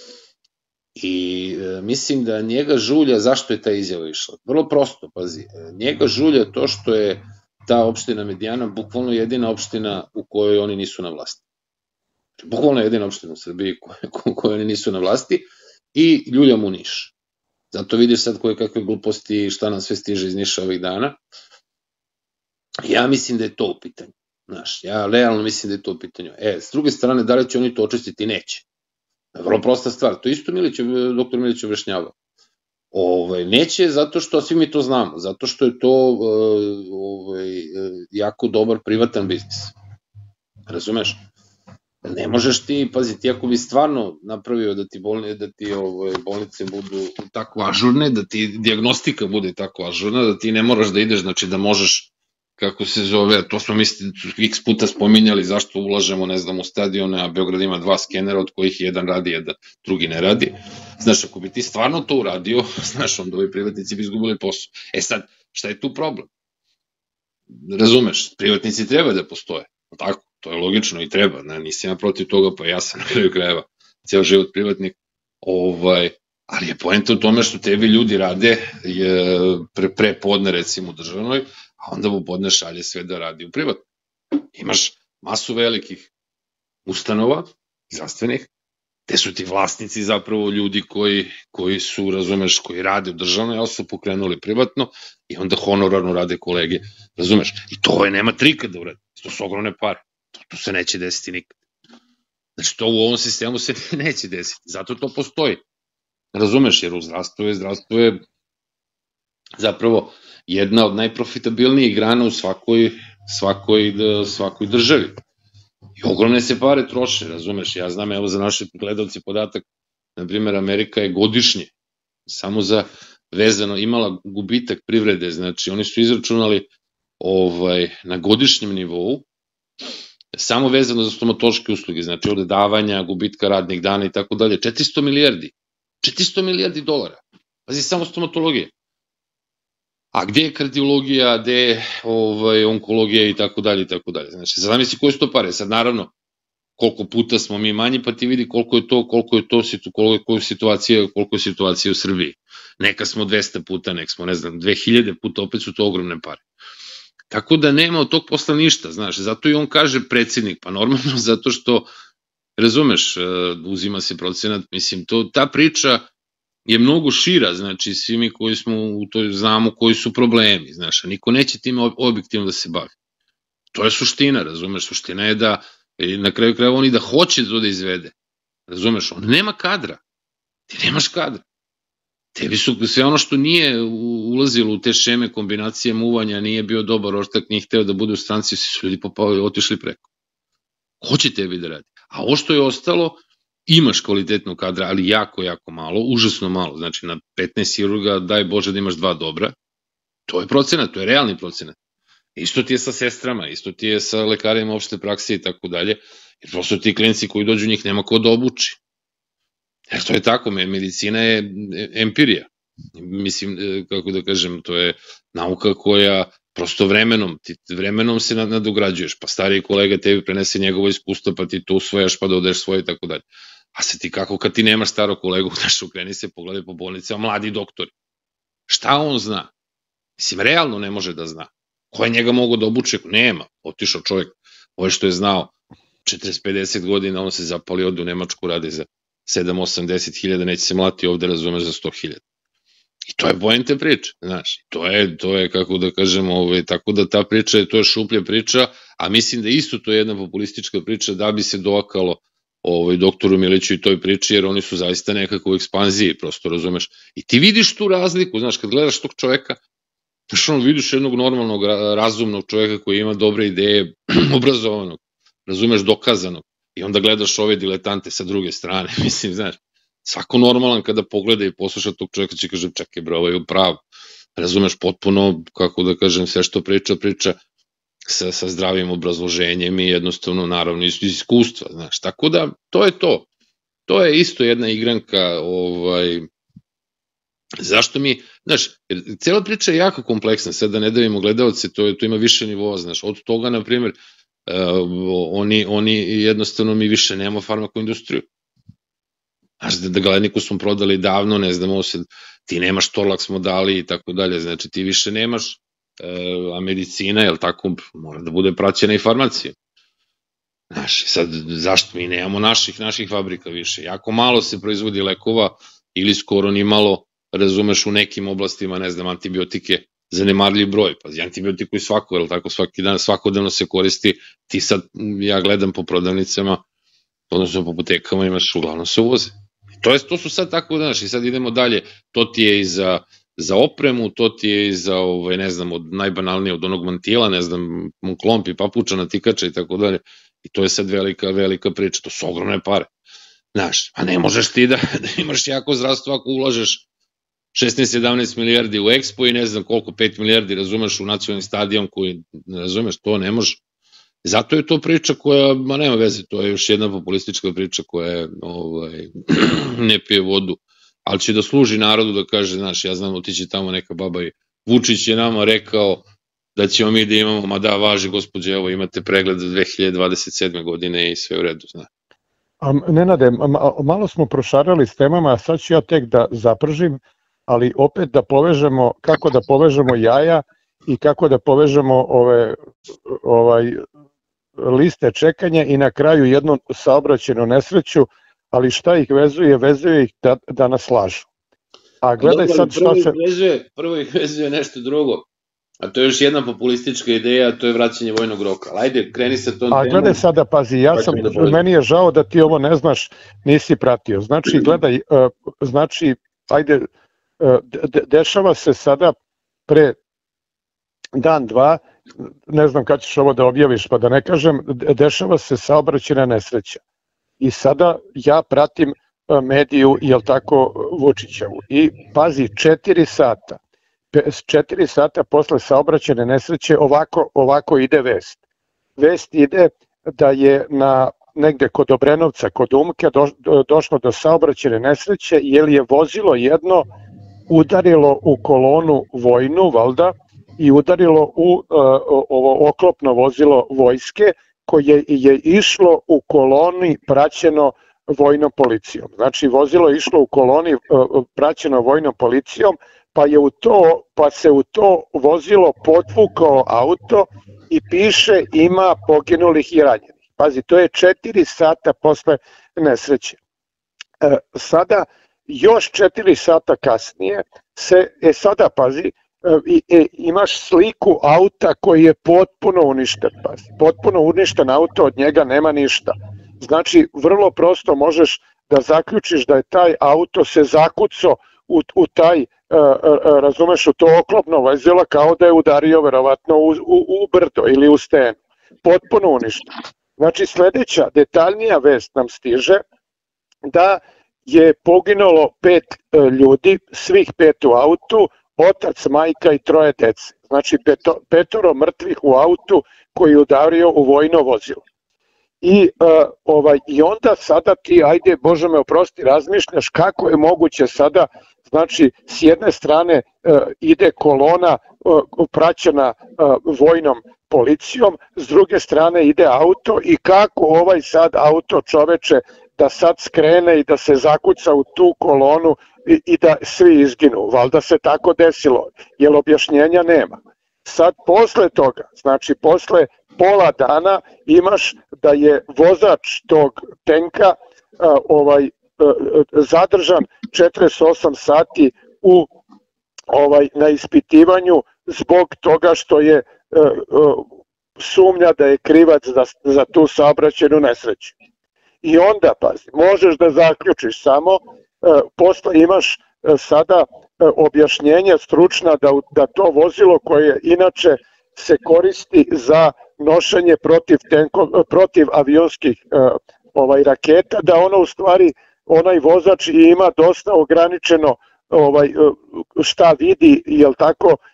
Speaker 1: I e, mislim da njega žulja, zašto je ta izjava išla? Vrlo prosto, pazi, njega žulja to što je ta opština Medijana bukvalno jedina opština u kojoj oni nisu na vlasti. Bukvalno jedina opština u Srbiji u kojoj oni nisu na vlasti i ljulja mu Niš. Zato vidiš sad koje kakve gluposti i šta nam sve stiže iz Niša ovih dana. Ja mislim da je to u pitanju. Znaš, ja realno mislim da je to u pitanju. E, s druge strane, da li će oni to očistiti? Neće. Vrlo prosta stvar. To isto Milić, doktor Milić objašnjava. Ovaj, neće zato što svi mi to znamo, zato što je to ovaj, jako dobar privatan biznis. Razumeš? Ne možeš ti, pazi, ti ako bi stvarno napravio da ti, bolne, da ti ovaj, bolnice budu tako ažurne, da ti dijagnostika bude tako ažurna, da ti ne moraš da ideš, znači da možeš, kako se zove, to smo misli x puta spominjali zašto ulažemo, ne znam, u stadione, a Beograd ima dva skenera, od kojih jedan radi, jedan drugi ne radi. Znaš, ako bi ti stvarno to uradio, znaš, onda ovi privatnici bi izgubili posao. E sad, šta je tu problem? Razumeš, privatnici treba da postoje, tako? To je logično i treba, ne, nisam ja protiv toga, pa ja sam na kraju krajeva, cijel život privatnik, ovaj, Ali je poenta u tome što tebi ljudi rade pre, pre podne recimo u državnoj, a onda mu podne šalje sve da radi u privatnoj. Imaš masu velikih ustanova, zdravstvenih, gde su ti vlasnici zapravo ljudi koji, koji su, razumeš, koji rade u državnoj, ali su pokrenuli privatno i onda honorarno rade kolege, razumeš? I to je, nema trika da uradi, to su ogromne pare, to, to se neće desiti nikad. Znači, to u ovom sistemu se neće desiti, zato to postoji. Razumeš, jer u zdravstvu je, zdravstvo je zapravo jedna od najprofitabilnijih grana u svakoj, svakoj, svakoj državi. I ogromne se pare troše, razumeš, ja znam, evo za naše gledalce podatak, na primjer, Amerika je godišnje, samo za vezano, imala gubitak privrede, znači oni su izračunali ovaj, na godišnjem nivou, samo vezano za stomatološke usluge, znači od davanja, gubitka radnih dana i tako dalje, četiristo milijardi, četiristo milijardi dolara, pazi, samo stomatologija. A gde je kardiologija, gde je ovaj, onkologija i tako dalje i tako dalje. Znači, zamisli koje su to pare. Sad, naravno, koliko puta smo mi manji, pa ti vidi koliko je to, koliko je to koliko je situacija, koliko je situacija u Srbiji. Neka smo dvesta puta, nek smo, ne znam, dve hiljade puta, opet su to ogromne pare. Tako da nema od tog posla ništa, znaš, zato i on kaže predsjednik, pa normalno zato što, razumeš, uzima se procenat, mislim, to, ta priča je mnogo šira, znači svi mi koji smo u toj znamo koji su problemi, znaš, a niko neće time objektivno da se bavi. To je suština, razumeš, suština je da na kraju krajeva on i da hoće to da izvede, razumeš, on nema kadra, ti nemaš kadra. Tebi su sve ono što nije ulazilo u te šeme kombinacije muvanja, nije bio dobar ortak, nije hteo da bude u stranci, svi su ljudi popali, otišli preko. Hoće tebi da radi. A ovo što je ostalo, imaš kvalitetnog kadra, ali jako, jako malo, užasno malo, znači na petnaest hirurga daj Bože da imaš dva dobra, to je procenat, to je realni procenat. Isto ti je sa sestrama, isto ti je sa lekarima opšte prakse i tako dalje, jer prosto ti klinci koji dođu njih nema ko da obuči. Jer to je tako, medicina je empirija. Mislim, kako da kažem, to je nauka koja prosto vremenom, ti vremenom se nadograđuješ, pa stariji kolega tebi prenese njegovo iskustvo, pa ti to usvojaš, pa dodaješ svoje i tako dalje. A se ti kako, kad ti nemaš starog kolegu, znaš, ukreni se, pogledaj po bolnicama, mladi doktori. Šta on zna? Mislim, realno ne može da zna. Ko je njega mogo da obuče? Nema. Otišao čovjek, ovo što je znao, četrdeset pedeset godina, on se zapali, ode u Nemačku, radi za sedam osam deset hiljada, neće se mlati ovde, razumeš, za sto hiljada. I to je poenta priče, znaš, to je, to je, kako da kažem, ovaj, tako da ta priča, to je šuplja priča, a mislim da isto to je jedna populistička priča da bi se doakalo ovaj, doktoru Miliću i toj priči, jer oni su zaista nekako u ekspanziji, prosto razumeš. I ti vidiš tu razliku, znaš, kad gledaš tog čoveka, znaš, ono, vidiš jednog normalnog, razumnog čoveka koji ima dobre ideje, obrazovanog, razumeš, dokazanog, i onda gledaš ove diletante sa druge strane, mislim, znaš, svako normalan kada pogleda i posluša tog čovjeka će kaže, čekaj bro, ovo je upravo, razumeš potpuno, kako da kažem, sve što priča, priča sa, sa zdravim obrazloženjem i jednostavno, naravno, iz iskustva, znaš, tako da, to je to, to je isto jedna igranka, ovaj, zašto mi, znaš, jer cijela priča je jako kompleksna, sad da ne davimo gledalce, to, to ima više nivoa, znaš, od toga, na primjer, uh, oni, oni jednostavno mi više nemamo farmakoindustriju. Znaš, da gledniku smo prodali davno, ne znamo se, ti nemaš Torlak smo dali i tako dalje, znači ti više nemaš, e, a medicina, jel tako, mora da bude praćena i farmacija. Znaš, sad, zašto mi nemamo naših, naših fabrika više? Jako malo se proizvodi lekova ili skoro ni malo, razumeš, u nekim oblastima, ne znam, antibiotike, zanemarljiv broj, pa antibiotiku i svako, jel tako, svaki dan, svakodnevno se koristi, ti sad, ja gledam po prodavnicama, odnosno po apotekama imaš, uglavnom se uvoze. To, je, to su sad tako, znaš, i sad idemo dalje, to ti je i za, za opremu, to ti je i za, ovaj, ne znam, od najbanalnije, od onog mantila, ne znam, klompi, papuča, natikača i tako dalje, i to je sad velika, velika priča, to su ogromne pare, znaš, a ne možeš ti da, da imaš jako zdravstvo ako ulažeš šesnaest sedamnaest milijardi u Expo i ne znam koliko, pet milijardi, razumeš, u nacionalni stadion koji, razumeš, to ne može. Zato je to priča koja, ma nema veze, to je još jedna populistička priča koja je, ovaj, ne pije vodu, ali će da služi narodu da kaže, znaš, ja znam, otići tamo neka baba i Vučić je nama rekao da ćemo mi da imamo, ma da, važi, gospođe, evo imate pregled za dve hiljade dvadeset sedme godine i sve u redu, znaš.
Speaker 2: A, Nenade, malo smo prošarali s temama, a sad ću ja tek da zapržim, ali opet da povežemo, kako da povežemo jaja i kako da povežemo ove ovaj, liste čekanja i na kraju jednu saobraćajnu nesreću, ali šta ih vezuje? Vezuje ih da, da nas lažu. A gledaj sad šta se...
Speaker 1: Vezuje, prvo ih vezuje nešto drugo, a to je još jedna populistička ideja, a to je vraćanje vojnog roka. Ajde, kreni sa tom temom.
Speaker 2: A gledaj sada, pazi, ja sam, meni je žao da ti ovo ne znaš, nisi pratio. Znači, gledaj, znači, ajde, dešava se sada pre dan, dva, ne znam kad ćeš ovo da objaviš, pa da ne kažem, dešava se saobraćajna nesreća. I sada ja pratim mediju, jel tako, Vučićevu. I pazi, četiri sata, četiri sata posle saobraćajne nesreće ovako, ovako ide vest. Vest ide da je na negde kod Obrenovca, kod Umke, do, došlo do saobraćajne nesreće, jer je vozilo jedno udarilo u kolonu vojnu, valda, i udarilo u uh, ovo oklopno vozilo vojske koje je išlo u koloni praćeno vojnom policijom. Znači vozilo je išlo u koloni uh, praćeno vojnom policijom, pa je u to pa se u to vozilo potvukao auto i piše ima poginulih i ranjenih. Pazi, to je četiri sata posle nesreće. E, sada još četiri sata kasnije se, e sada pazi, I, e, imaš sliku auta koji je potpuno uništen, pazi, potpuno uništen auto, od njega nema ništa. Znači, vrlo prosto možeš da zaključiš da je taj auto se zakucao u, u taj, e, e, razumeš, u to oklopno vozilo kao da je udario verovatno u, u, u brdo ili u stenu. Potpuno uništen. Znači, sledeća detaljnija vest nam stiže da je poginulo pet e, ljudi, svih pet u autu, otac, majka i troje dece. Znači peto, petoro mrtvih u autu koji je udario u vojno vozilo. I, uh, ovaj, I onda sada ti, ajde, Bože me oprosti, razmišljaš kako je moguće sada, znači s jedne strane uh, ide kolona uh, praćena uh, vojnom policijom, s druge strane ide auto i kako ovaj sad auto, čoveče, da sad skrene i da se zakuca u tu kolonu i, i da svi izginu. Valjda se tako desilo, jer objašnjenja nema. Sad posle toga, znači posle pola dana imaš da je vozač tog tenka a, ovaj a, zadržan četrdeset osam sati u ovaj na ispitivanju zbog toga što je a, a, sumnja da je krivac za, za tu saobraćajnu nesreću. I onda, pazi, možeš da zaključiš samo, e, posle imaš e, sada e, objašnjenje stručna da, da to vozilo koje inače se koristi za nošenje protiv, tenko, protiv avionskih e, ovaj, raketa, da ono u stvari, onaj vozač ima dosta ograničeno ovaj, šta vidi, jel tako, e,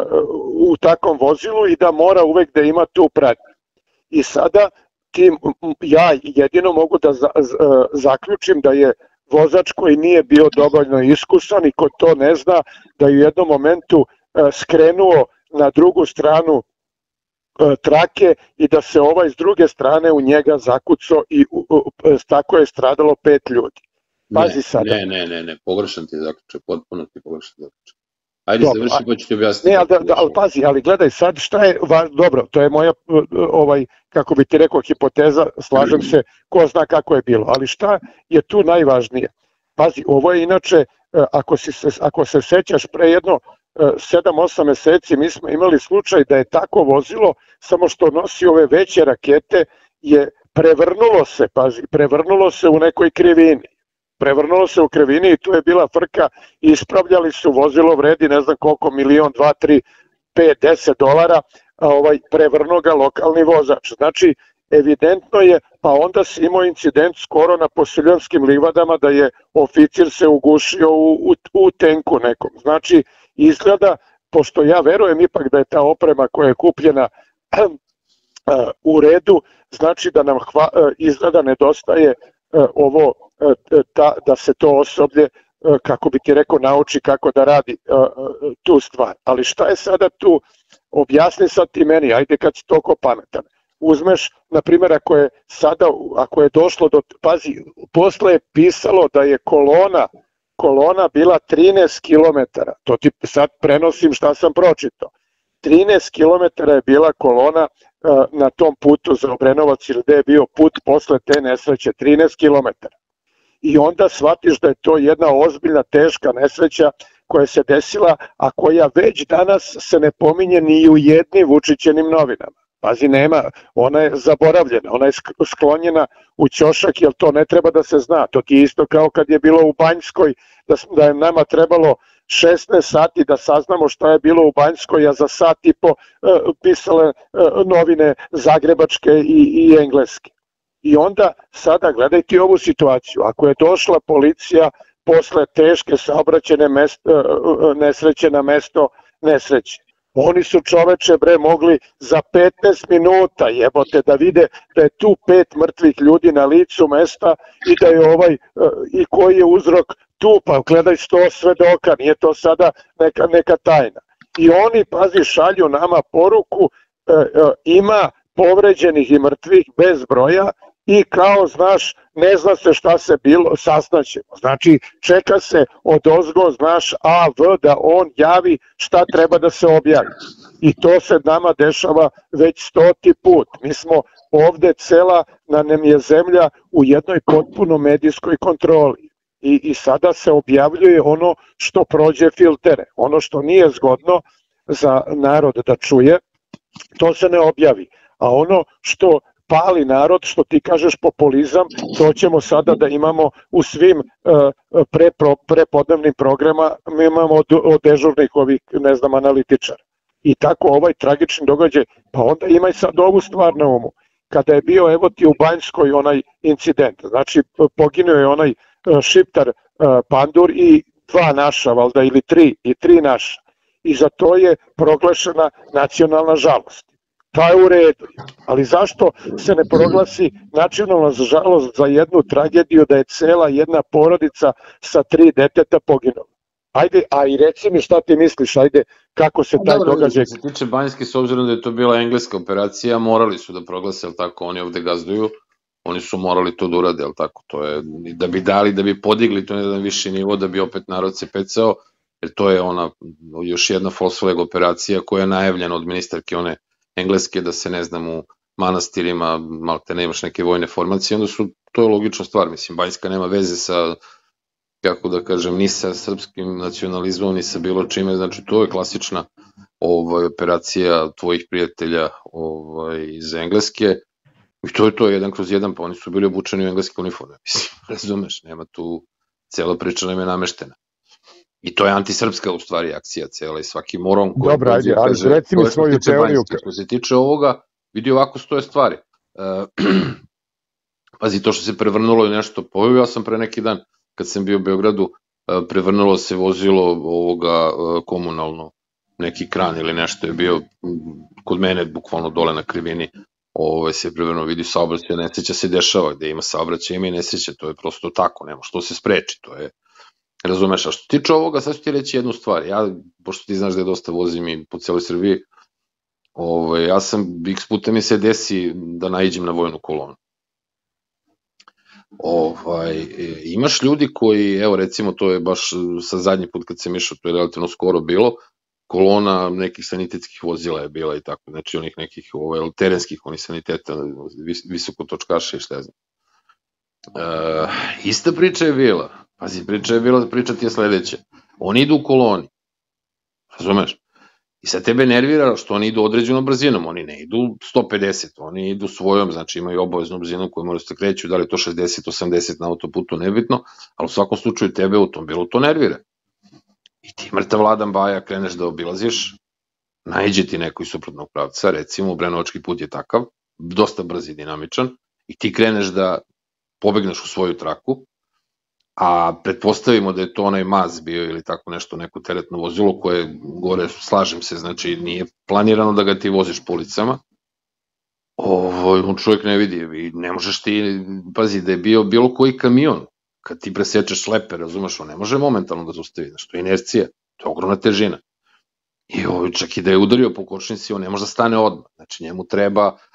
Speaker 2: u takvom vozilu i da mora uvek da ima tu pratnju. I sada tim, ja jedino mogu da za, z, zaključim da je vozač koji nije bio dovoljno iskusan i ko to ne zna, da je u jednom momentu skrenuo na drugu stranu trake i da se ovaj s druge strane u njega zakucao i tako je stradalo pet ljudi. Pazi
Speaker 1: ne,
Speaker 2: sada.
Speaker 1: Ne, ne, ne, ne, pogrešan ti zaključak, potpuno ti pogrešan zaključak. Ajde, dobro, završi pa ću ti objasniti.
Speaker 2: Ne, ali, da, ali pazi, ali gledaj sad šta je, dobro, to je moja, ovaj, kako bi ti rekao, hipoteza, slažem se, ko zna kako je bilo, ali šta je tu najvažnije? Pazi, ovo je inače, ako, si se, ako se sećaš pre jedno sedam osam meseci, mi smo imali slučaj da je tako vozilo, samo što nosi ove veće rakete, je prevrnulo se, pazi, prevrnulo se u nekoj krivini. Prevrnulo se u krivini i tu je bila frka i ispravljali su, vozilo vredi ne znam koliko, milion, dva, tri, pet, deset dolara, a ovaj, prevrnuo ga lokalni vozač. Znači, evidentno je, pa onda si imao incident skoro na Posiljanskim livadama da je oficir se ugušio u, u, u tenku nekom. Znači, izgleda, pošto ja verujem ipak da je ta oprema koja je kupljena u redu, znači da nam hva, izgleda nedostaje ovo, ta, da se to osoblje, kako bi ti rekao, nauči kako da radi tu stvar. Ali šta je sada tu, objasni sad ti meni, ajde kad si toliko pametan. uzmeš, na primjer, ako je sada, ako je došlo do, pazi, posle je pisalo da je kolona, kolona bila trinaest kilometara, to ti sad prenosim šta sam pročitao, trinaest kilometara je bila kolona uh, na tom putu za Obrenovac, ili gde je bio put posle te nesreće, trinaest kilometara. I onda shvatiš da je to jedna ozbiljna, teška nesreća koja se desila, a koja već danas se ne pominje ni u jednim Vučićenim novinama. Pazi, nema, ona je zaboravljena, ona je sklonjena u ćošak, jer to ne treba da se zna. To ti je isto kao kad je bilo u Banjskoj, da, da je nama trebalo šesnaest sati da saznamo šta je bilo u Banjskoj, a za sat i po uh, pisale uh, novine zagrebačke i, i engleske. I onda sada gledaj ti ovu situaciju, ako je došla policija posle teške saobraćene nesreće na mesto nesreće, oni su, čoveče, bre, mogli za petnaest minuta, jebote, da vide da je tu pet mrtvih ljudi na licu mesta i da je ovaj, i koji je uzrok tu, pa gledaj sto svedoka, nije to sada neka, neka tajna. I oni, pazi, šalju nama poruku, e, e, ima povređenih i mrtvih bez broja, i kao, znaš, ne zna se šta se bilo, saznaćemo. Znači, čeka se od ozgo, znaš, A V da on javi šta treba da se objavi. I to se nama dešava već stoti put. Mi smo ovde, cela nam je zemlja u jednoj potpuno medijskoj kontroli. I, i sada se objavljuje ono što prođe filtere. Ono što nije zgodno za narod da čuje, to se ne objavi. A ono što pali narod, što ti kažeš populizam, to ćemo sada da imamo u svim uh, pre, pro, prepodnevnim programa, mi imamo od, od dežurnih ovih, ne znam, analitičara. I tako ovaj tragični događaj, pa onda imaj sad ovu stvar na umu. Kada je bio, evo ti, u Banjskoj onaj incident, znači poginuo je onaj uh, šiptar uh, Pandur i dva naša, valda, ili tri, i tri naša. I za to je proglašena nacionalna žalost. Pa je u redu, ali zašto se ne proglasi nacionalna žalost za jednu tragediju da je cela jedna porodica sa tri deteta poginula? Ajde, a i reci mi šta ti misliš, ajde, kako se taj
Speaker 1: Dobro,
Speaker 2: događaj...
Speaker 1: Što se tiče Banjske, s obzirom da je to bila engleska operacija, morali su da proglase, jel tako, oni ovde gazduju, oni su morali to da urade, jel tako, to je, da bi dali, da bi podigli to na jedan viši nivo, da bi opet narod se pecao, jer to je ona, još jedna false flag operacija koja je najavljena od ministarke one engleske, da se, ne znam, u manastirima malte nemaš neke vojne formacije, onda su, to je logična stvar, mislim, Banjska nema veze sa, kako da kažem, ni sa srpskim nacionalizmom, ni sa bilo čime, znači to je klasična ovaj, operacija tvojih prijatelja ovaj, iz Engleske, i to je to, jedan kroz jedan, pa oni su bili obučeni u engleske uniforme, mislim, razumeš, nema tu, cela priča nam je nameštena. I to je antisrpska, u stvari, akcija cela i svaki moron koji...
Speaker 2: Dobro, ajde, ali kaže, reci mi svoju teoriju.
Speaker 1: Što se tiče ovoga, vidi, ovako stoje stvari. Uh, pazi, to što se prevrnulo je nešto, pojavio sam pre neki dan, kad sam bio u Beogradu, uh, prevrnulo se vozilo ovoga uh, komunalno, neki kran ili nešto je bio kod mene, bukvalno dole na krivini, ovo se prevrnulo, vidi, saobraćaj, nesreća se dešava, gde ima saobraćaj, ima i nesreća, to je prosto tako, nema što se spreči, to je... Razumeš, a što tiče ovoga, sad ću ti reći jednu stvar, ja, pošto ti znaš da je dosta vozim i po celoj Srbiji, ovaj, ja sam, x puta mi se desi da naiđem na vojnu kolonu. Ovaj, imaš ljudi koji, evo recimo, to je baš sa zadnji put kad sam išao, to je relativno skoro bilo, kolona nekih sanitetskih vozila je bila i tako, znači onih nekih ovaj, terenskih, onih saniteta, vis, visokotočkaša i šta ja znam. E, ista priča je bila. Pazi, priča je bila, priča ti je sledeće. Oni idu u koloni, razumeš? I sad tebe nervira što oni idu određenom brzinom, oni ne idu sto pedeset, oni idu svojom, znači imaju obaveznu brzinu koju moraju se kreću, da li to šezdeset osamdeset na autoputu, nebitno, ali u svakom slučaju tebe u automobilu to nervira. I ti mrtav Vladan Baja kreneš da obilaziš, naiđe ti neko iz suprotnog pravca, recimo Obrenovački put je takav, dosta brz i dinamičan, i ti kreneš da pobegneš u svoju traku, a pretpostavimo da je to onaj Maz bio ili tako nešto, neko teretno vozilo koje gore, slažem se, znači nije planirano da ga ti voziš po ulicama, ovo, on čovjek ne vidi i ne možeš ti, pazi, da je bio bilo koji kamion, kad ti presečeš šleper, razumeš, on ne može momentalno da zaustavi, znači to je inercija, to je ogromna težina. I ovo, čak i da je udario po kočnici, on ne može da stane odmah, znači njemu treba,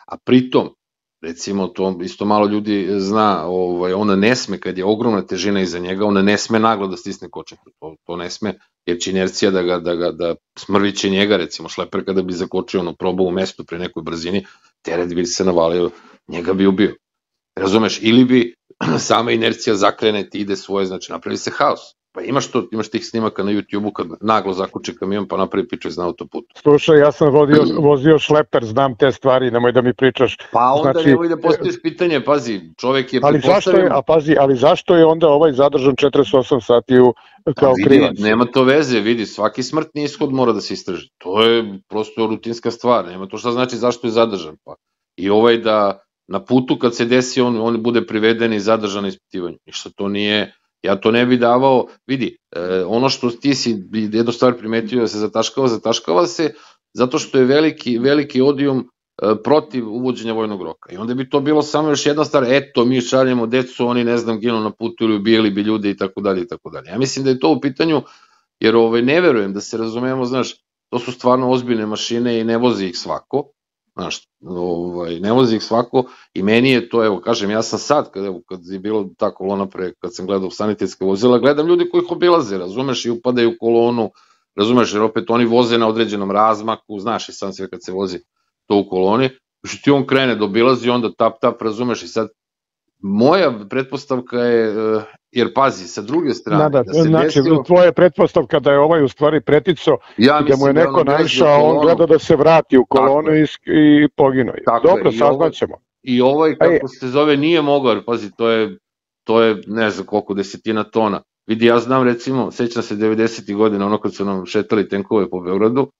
Speaker 1: a pritom, recimo, to isto malo ljudi zna, ovaj, ona ne sme, kad je ogromna težina iza njega, ona ne sme naglo da stisne kočenje, to, to ne sme, jer će inercija da ga, da ga, da smrviće njega, recimo, šleper kada bi zakočio, ono, probao u mestu pre nekoj brzini, teret bi se navalio, njega bi ubio. Razumeš, ili bi sama inercija zakrene, ti ide svoje, znači napravi se haos. Pa imaš to, imaš tih snimaka na YouTube-u kad naglo zakuči kamion pa napravi piču iz na autoputu.
Speaker 2: Slušaj, ja sam vodio, vozio šleper, znam te stvari, nemoj da mi pričaš.
Speaker 1: Pa onda znači, nemoj da postojiš pitanje, pazi, čovek je
Speaker 2: ali zašto je, a pazi, ali zašto je onda ovaj zadržan četrdeset osam sati u, kao
Speaker 1: vidi,
Speaker 2: krivac?
Speaker 1: Nema to veze, vidi, svaki smrtni ishod mora da se istraži. To je prosto rutinska stvar, nema to šta znači zašto je zadržan. Pa. I ovaj da na putu kad se desi on, on bude priveden i zadržan na ispitivanju. Ništa to nije, ja to ne bi davao, vidi, eh, ono što ti si jednu stvar primetio da se zataškava, zataškava se zato što je veliki, veliki odijum eh, protiv uvođenja vojnog roka. I onda bi to bilo samo još jedna stvar, eto mi šaljemo decu, oni ne znam ginu na putu ili ubijali bi ljude i tako dalje i tako dalje. Ja mislim da je to u pitanju, jer ovaj, ne verujem da se razumemo, znaš, to su stvarno ozbiljne mašine i ne vozi ih svako. Znaš, ovaj, ne vozi ih svako i meni je to, evo, kažem, ja sam sad, kad, evo, kad je bilo ta kolona pre, kad sam gledao sanitetska vozila, gledam ljudi koji ih obilaze, razumeš, i upadaju u kolonu, razumeš, jer opet oni voze na određenom razmaku, znaš, i sam sve kad se vozi to u koloni, što ti on krene da obilazi, onda tap, tap, razumeš, i sad, moja pretpostavka je, jer pazi, sa druge strane,
Speaker 2: da, da,
Speaker 1: da se
Speaker 2: znači,
Speaker 1: desilo...
Speaker 2: tvoja pretpostavka da je ovaj u stvari pretico
Speaker 1: ja
Speaker 2: i da mu je neko da naišao, on gleda da se vrati u kolonu i, i poginuo. Dobro, saznaćemo.
Speaker 1: I ovaj, kako se zove, nije mogao, jer pazi, to je, to je ne znam koliko desetina tona. Vidi, ja znam, recimo, sećam se devedesetih godina, ono kad su nam šetali tenkove po Beogradu,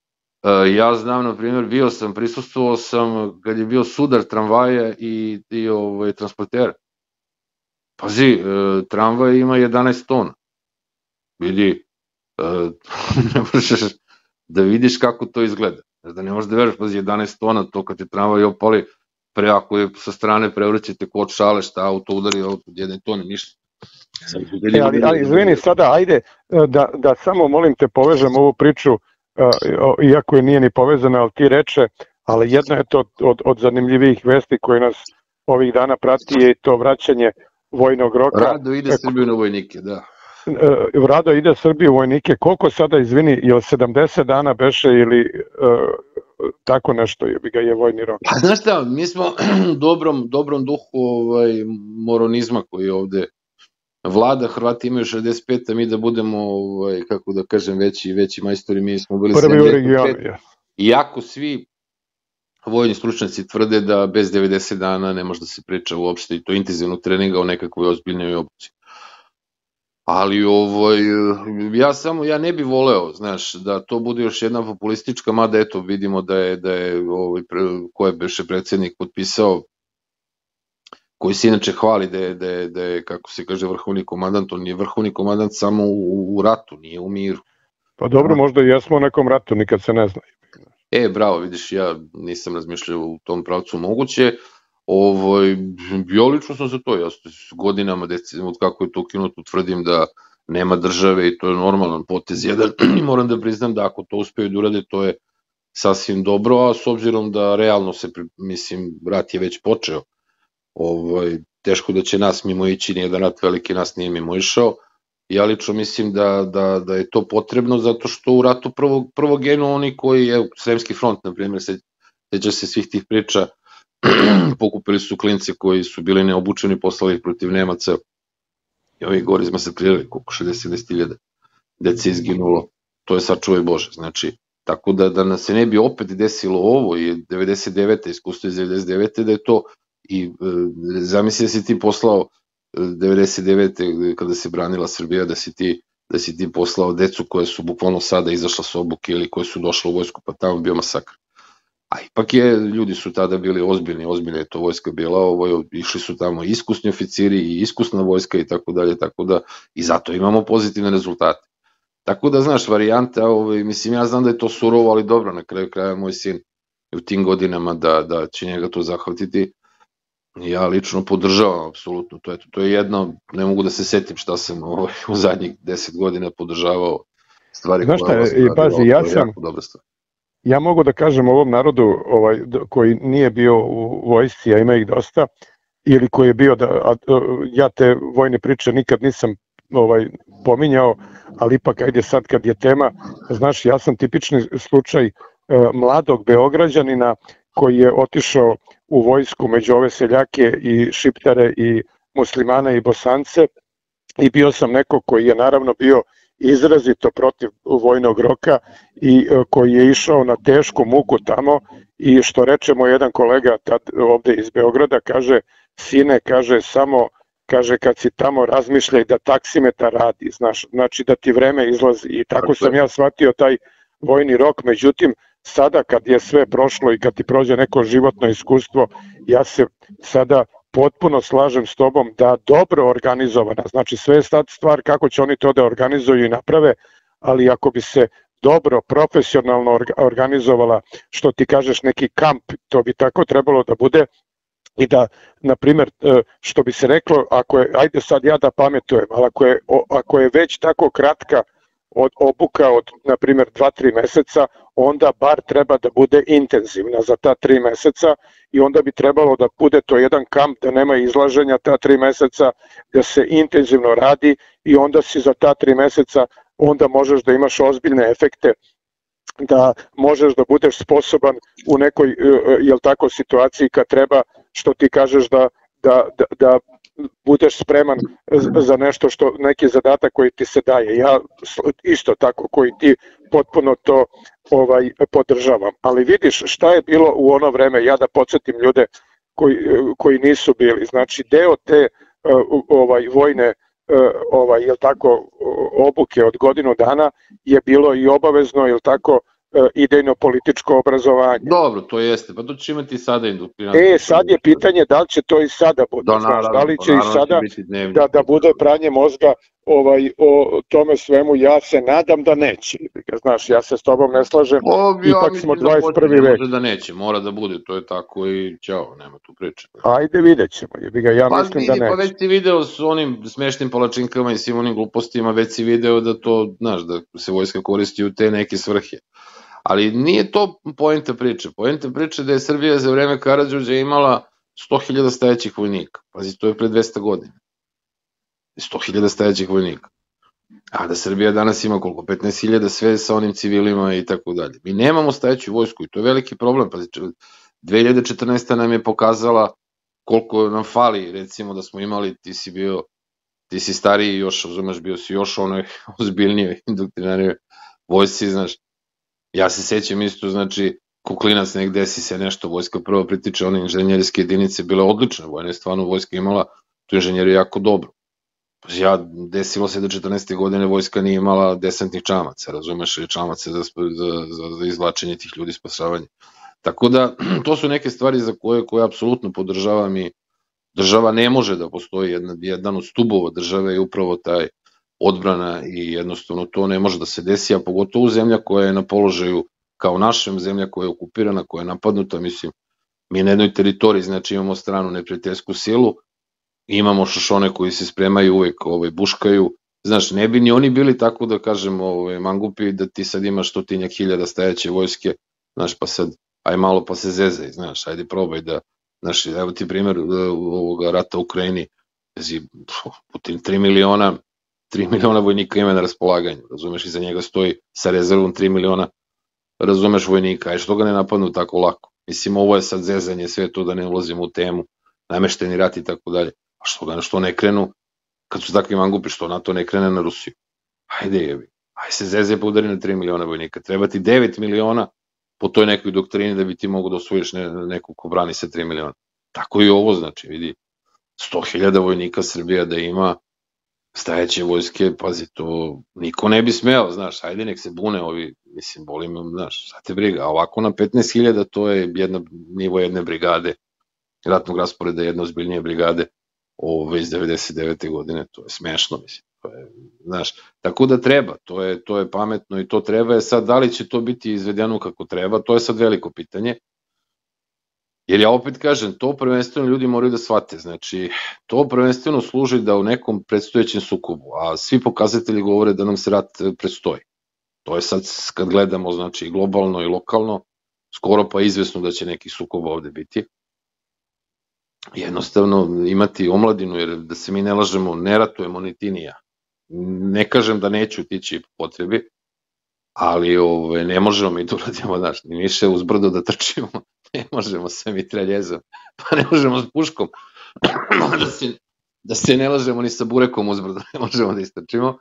Speaker 1: ja znam, na primjer, bio sam, prisustvovao sam kad je bio sudar tramvaja i, i ovaj, transportera. Pazi, e, tramvaj ima jedanaest tona. Vidi, e, ne možeš da vidiš kako to izgleda. Da ne možeš da veriš, pazi, jedanaest tona, to kad je tramvaj opali, pre ako je sa strane prevrćete kod šale, šta auto udari od jedne tone, ništa.
Speaker 2: E, ali, ali izvini, sada, ajde, da, da samo molim te povežem ovu priču, iako je nije ni povezana, ali ti reče, ali jedna je to od, od zanimljivijih vesti koje nas ovih dana prati je to vraćanje vojnog roka.
Speaker 1: Rado ide Srbiju na vojnike, da.
Speaker 2: Rado ide Srbiju vojnike, koliko sada, izvini, je sedamdeset dana beše ili uh, tako nešto ga je vojni rok?
Speaker 1: Pa znaš šta, mi smo u dobrom, dobrom duhu ovaj, moronizma koji ovde vlada, Hrvati imaju šezdeset pet, a mi da budemo, ovaj, kako da kažem, veći veći majstori, mi smo bili sedamdeset pet. Iako svi vojni stručnjaci tvrde da bez devedeset dana ne može da se priča uopšte i to intenzivnog treninga o nekakvoj ozbiljnoj obuci. Ali ovaj, ja samo, ja ne bih voleo, znaš, da to bude još jedna populistička, mada eto vidimo da je, da je ovaj, ko je beše predsjednik potpisao, koji se inače hvali da je, da je, da je, kako se kaže, vrhovni komandant, on je vrhovni komandant samo u, u ratu, nije u miru.
Speaker 2: Pa dobro, možda i jesmo u nekom ratu, nikad se ne zna.
Speaker 1: E, bravo, vidiš, ja nisam razmišljao u tom pravcu moguće, Ovo, ja lično sam za to, ja s godinama, od kako je to ukinuto, tvrdim da nema države i to je normalan potez jedan i moram da priznam da ako to uspeju da urade, to je sasvim dobro, a s obzirom da realno se, mislim, rat je već počeo, ovaj, teško da će nas mimo ići, nijedan rat veliki nas nije mimo išao, ja lično mislim da, da, da je to potrebno zato što u ratu prvo, prvo genu oni koji, evo, Sremski front, na primjer, seća se svih tih priča, pokupili su klince koji su bili neobučeni, poslali ih protiv Nemaca i ovih gori smo se prijeli, koliko šezdeset hiljada dece izginulo, to je sačuvaj Bože, znači, tako da, da nas se ne bi opet desilo ovo i devedeset devete iskustvo iz devedeset devete da je to i e, zamisli da si ti poslao devedeset devete kada se branila Srbija, da si ti da si ti poslao decu koje su bukvalno sada izašla s obuke ili koje su došle u vojsku, pa tamo bio masakr. A ipak je, ljudi su tada bili ozbiljni, ozbiljna je to vojska bila, ovo, išli su tamo iskusni oficiri i iskusna vojska i tako dalje, tako da i zato imamo pozitivne rezultate. Tako da, znaš, varijanta, ovaj, mislim, ja znam da je to surovo, ali dobro, na kraju kraja moj sin u tim godinama da, da će njega to zahvatiti, ja lično podržavam, apsolutno, to je, to je jedno, ne mogu da se setim šta sam ovaj, u zadnjih deset godina podržavao stvari.
Speaker 2: Znaš šta, i pazi, ja sam,
Speaker 1: dobra stvar.
Speaker 2: ja mogu da kažem ovom narodu ovaj, koji nije bio u vojsci, a ima ih dosta, ili koji je bio, da, a, ja te vojne priče nikad nisam ovaj pominjao, ali ipak ajde sad kad je tema, znaš, ja sam tipični slučaj e, mladog Beograđanina koji je otišao u vojsku među ove seljake i šiptare i muslimane i bosance i bio sam neko koji je naravno bio izrazito protiv vojnog roka i e, koji je išao na tešku muku tamo i što reče moj jedan kolega tad ovde iz Beograda, kaže, sine, kaže, samo kaže kad si tamo razmišljaj da taksimetar radi, znaš, znači da ti vreme izlazi i tako sam ja shvatio taj vojni rok, međutim sada kad je sve prošlo i kad ti prođe neko životno iskustvo, ja se sada potpuno slažem s tobom da dobro organizovana, znači sve je sad stvar kako će oni to da organizuju i naprave, ali ako bi se dobro, profesionalno organizovala, što ti kažeš neki kamp, to bi tako trebalo da bude, i da, na primjer, što bi se reklo, ako je, ajde sad ja da pametujem, ali ako je, ako je već tako kratka od obuka od, na primjer, dva tri meseca, onda bar treba da bude intenzivna za ta tri meseca i onda bi trebalo da bude to jedan kamp, da nema izlaženja ta tri meseca, da se intenzivno radi i onda si za ta tri meseca, onda možeš da imaš ozbiljne efekte, da možeš da budeš sposoban u nekoj, jel tako, situaciji kad treba, što ti kažeš, da, da, da, da budeš spreman za nešto, što neki zadatak koji ti se daje. Ja isto tako koji ti potpuno to ovaj podržavam. Ali vidiš šta je bilo u ono vreme, ja da podsjetim ljude koji, koji nisu bili. Znači deo te ovaj vojne ovaj jel tako obuke od godinu dana je bilo i obavezno, jel tako, idejno političko obrazovanje.
Speaker 1: Dobro, to jeste, pa to će imati sada indoktrinacija.
Speaker 2: E, sad je pitanje da li će to i sada bude, da, znaš, da li će i sada da, da bude pranje mozga ovaj, o tome svemu, ja se nadam da neće, znaš, ja se s tobom ne slažem, o, ja ipak smo dvadeset prvi vek.
Speaker 1: Može da neće, mora da bude, to je tako i ćao, nema tu priče.
Speaker 2: Ajde, vidjet ćemo, ja
Speaker 1: pa,
Speaker 2: mislim vidi, da neće.
Speaker 1: Pa već si video s onim smešnim palačinkama i svim onim glupostima, već si video da to, znaš, da se vojska koristi u te neke svrhe. Ali nije to poenta priče. Poenta priče da je Srbija za vreme Karađorđa imala sto hiljada stajećih vojnika. Pazi, to je pre dvesta godina. sto hiljada stajećih vojnika. A da Srbija danas ima koliko? petnaest hiljada, sve sa onim civilima i tako dalje. Mi nemamo stajeću vojsku i to je veliki problem. Pazi, dve hiljade četrnaesta nam je pokazala koliko nam fali, recimo da smo imali, ti si bio, ti si stariji još, razumeš, bio si još onoj ozbiljnije, indoktrinarije vojsci, znaš. Ja se sećam isto, znači, kuklinac nek desi se nešto, vojska prvo pritiče, one inženjerske jedinice bile odlične, vojna je stvarno vojska imala, tu inženjer je jako dobro. Ja, desilo se do četrnaeste godine vojska nije imala desantnih čamaca, razumeš, ili čamaca za, za, za, za izvlačenje tih ljudi, spasavanje. Tako da, to su neke stvari za koje, koje apsolutno podržavam i država ne može da postoji, jedna, jedan od stubova države je upravo taj odbrana i jednostavno to ne može da se desi, a pogotovo zemlja koja je na položaju kao našem, zemlja koja je okupirana, koja je napadnuta, mislim, mi na jednoj teritoriji, znači imamo stranu neprijateljsku silu, imamo šošone koji se spremaju uvek, ovaj, buškaju, znaš, ne bi ni oni bili tako da kažem ovaj, mangupi, da ti sad imaš stotinjak hiljada stajaće vojske, znaš, pa sad, aj malo pa se zezaj, znaš, ajde probaj da, znaš, evo ti primer ovoga rata u Ukrajini, Putin tri miliona, tri miliona vojnika ima na raspolaganju, razumeš, i za njega stoji sa rezervom tri miliona, razumeš, vojnika, aj što ga ne napadnu tako lako, mislim, ovo je sad zezanje, sve to da ne ulazimo u temu, namešteni rat i tako dalje, a što ga, što ne krenu, kad su takvi mangupi, što NATO ne krene na Rusiju, ajde jebi, aj se zeze pa udari na tri miliona vojnika, treba ti devet miliona po toj nekoj doktrini da bi ti mogo da osvojiš ne, nekog ko brani sa tri miliona, tako i ovo, znači, vidi, sto hiljada vojnika Srbija da ima, stajeće vojske, pazi, to niko ne bi smeo, znaš, ajde nek se bune ovi, mislim, bolim, znaš, šta te briga, a ovako na petnaest hiljada to je jedna, nivo jedne brigade, ratnog rasporeda jedne ozbiljnije brigade, ove iz devedeset devete godine, to je smešno, mislim, to je, znaš, tako da treba, to je, to je pametno i to treba, je sad, da li će to biti izvedeno kako treba, to je sad veliko pitanje, jer ja opet kažem, to prvenstveno ljudi moraju da shvate, znači, to prvenstveno služi da u nekom predstojećem sukobu, a svi pokazatelji govore da nam se rat predstoji. To je sad, kad gledamo, znači, globalno i lokalno, skoro pa izvesno da će neki sukoba ovde biti. Jednostavno, imati omladinu, jer da se mi ne lažemo, ne ratujemo ni ti ni ja. Ne kažem da neću tići po potrebi, ali ove, ne možemo mi to radimo, znaš, ni više uz brdo da trčimo, ne možemo sa mitraljezom, pa ne možemo s puškom, da, se, da se ne lažemo ni sa burekom uz brdo, ne možemo da istrčimo,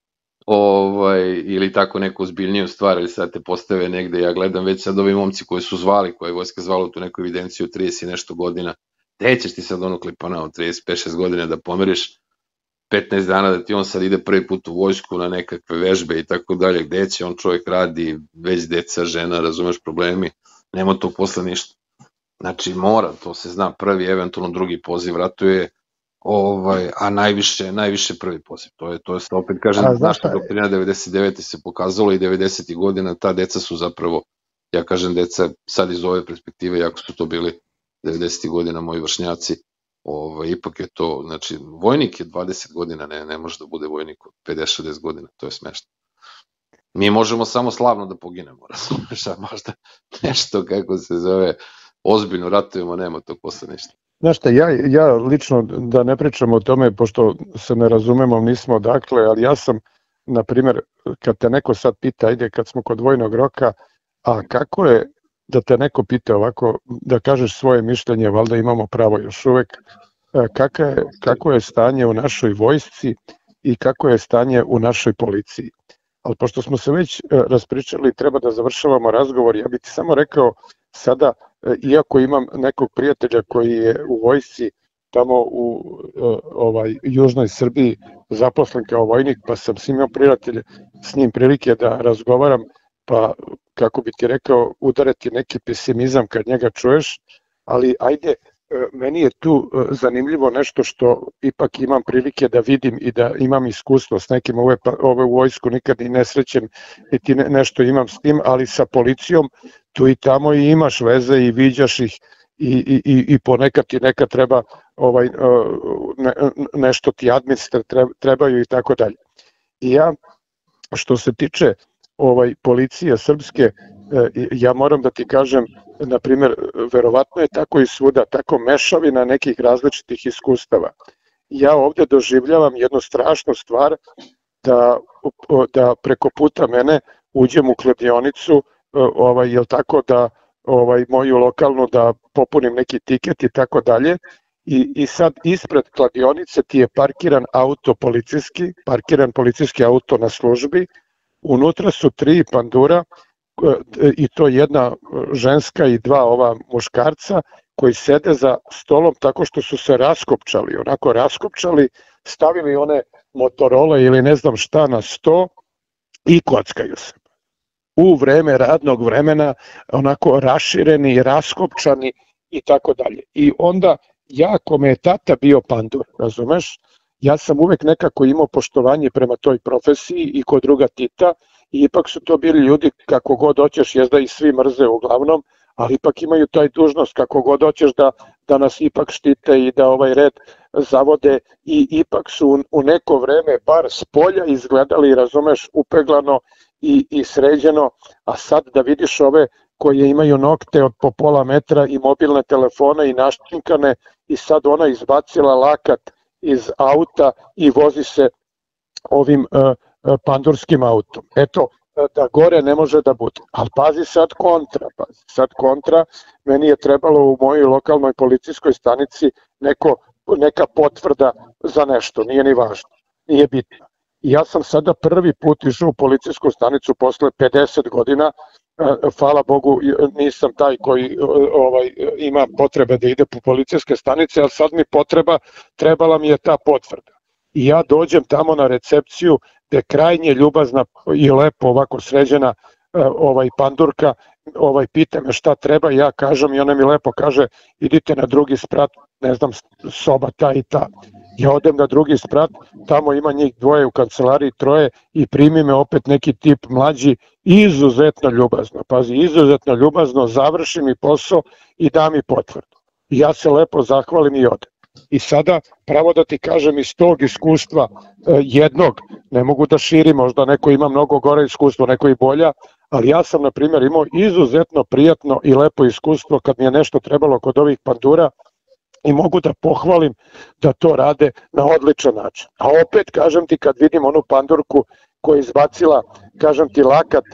Speaker 1: ovaj, ili tako neku ozbiljniju stvar, ili sad te postave negde, ja gledam već sad ovi momci koji su zvali, koje je vojska zvala u tu neku evidenciju trideset i nešto godina, gde ćeš ti sad ono klipana od trideset pet šest godina da pomeriš, petnaest dana da ti on sad ide prvi put u vojsku na nekakve vežbe i tako dalje, gde će on čovjek radi, već deca, žena, razumeš problemi, nema to posle ništa. Znači mora, to se zna, prvi, eventualno drugi poziv ratuje, ovaj, a najviše, najviše prvi poziv. To je, to je opet kažem, naša doktrina devedeset devete se pokazalo i devedesetih godina, ta deca su zapravo, ja kažem deca, sad iz ove perspektive, jako su to bili devedesetih godina moji vršnjaci, Ovo, ipak je to, znači, vojnik je dvadeset godina, ne, ne može da bude vojnik od pedeset šezdeset godina, to je smešno. Mi možemo samo slavno da poginemo, razumeš, a možda nešto, kako se zove, ozbiljno ratujemo, nema to posle ništa.
Speaker 2: Znaš šta, ja, ja lično, da ne pričam o tome, pošto se ne razumemo, nismo odakle, ali ja sam, na primjer, kad te neko sad pita, ajde, kad smo kod vojnog roka, a kako je, da te neko pita ovako, da kažeš svoje mišljenje, valjda imamo pravo još uvek, kako je, kako je stanje u našoj vojsci i kako je stanje u našoj policiji. Ali pošto smo se već raspričali, treba da završavamo razgovor, ja bih ti samo rekao sada, iako imam nekog prijatelja koji je u vojsci tamo u ovaj, južnoj Srbiji zaposlen kao vojnik, pa sam s imao prijatelje, s njim prilike da razgovaram, pa kako bi ti rekao, udarati neki pesimizam kad njega čuješ, ali ajde, meni je tu zanimljivo nešto što ipak imam prilike da vidim i da imam iskustvo s nekim, ove, ove u vojsku nikad i nesrećem, niti ne, nešto imam s tim, ali sa policijom tu i tamo i imaš veze i viđaš ih i, i, i ponekad ti neka treba ovaj, ne, nešto ti administra trebaju i tako dalje. I ja, što se tiče ovaj policije srpske, ja moram da ti kažem, na primjer, verovatno je tako i svuda, tako mešavina nekih različitih iskustava. Ja ovde doživljavam jednu strašnu stvar, da, da preko puta mene uđem u kladionicu, ovaj, jel tako, da ovaj, moju lokalnu, da popunim neki tiket i tako dalje, i, i sad ispred kladionice ti je parkiran auto policijski, parkiran policijski auto na službi, unutra su tri pandura i to jedna ženska i dva ova muškarca koji sede za stolom tako što su se raskopčali, onako raskopčali, stavili one Motorola ili ne znam šta na sto i kockaju se. U vreme radnog vremena onako rašireni, raskopčani i tako dalje. I onda ja, kome je tata bio pandur, razumeš, ja sam uvek nekako imao poštovanje prema toj profesiji i kod druga Tita, i ipak su to bili ljudi kako god hoćeš, jezda i svi mrze uglavnom, ali ipak imaju taj dužnost kako god hoćeš da, da nas ipak štite i da ovaj red zavode, i ipak su u neko vreme bar s polja izgledali, razumeš, upeglano i, i sređeno, a sad da vidiš ove koje imaju nokte od po pola metra i mobilne telefone i naščinkane, i sad ona izbacila lakat iz auta i vozi se ovim uh, pandurskim autom. Eto, da gore ne može da bude. Ali pazi sad kontra, pazi sad kontra, meni je trebalo u mojoj lokalnoj policijskoj stanici neko, neka potvrda za nešto, nije ni važno, nije bitno. I ja sam sada prvi put išao u policijsku stanicu posle pedeset godina, hvala Bogu nisam taj koji ovaj, ima potrebe da ide po policijske stanice, ali sad mi potreba, trebala mi je ta potvrda. I ja dođem tamo na recepciju gde je krajnje ljubazna i lepo ovako sređena ovaj pandurka, ovaj pita me šta treba, ja kažem i ona mi lepo kaže idite na drugi sprat, ne znam, soba ta i ta. Ja odem na drugi sprat, tamo ima njih dvoje u kancelariji, troje, i primi me opet neki tip mlađi, izuzetno ljubazno, pazi, izuzetno ljubazno, završi mi posao i da mi potvrdu. I ja se lepo zahvalim i odem. I sada, pravo da ti kažem, iz tog iskustva jednog ne mogu da širim, možda neko ima mnogo gore iskustvo, neko i bolja, ali ja sam, na primjer, imao izuzetno prijatno i lepo iskustvo kad mi je nešto trebalo kod ovih pandura i mogu da pohvalim da to rade na odličan način. A opet, kažem ti, kad vidim onu pandurku koja je izbacila, kažem ti, lakat,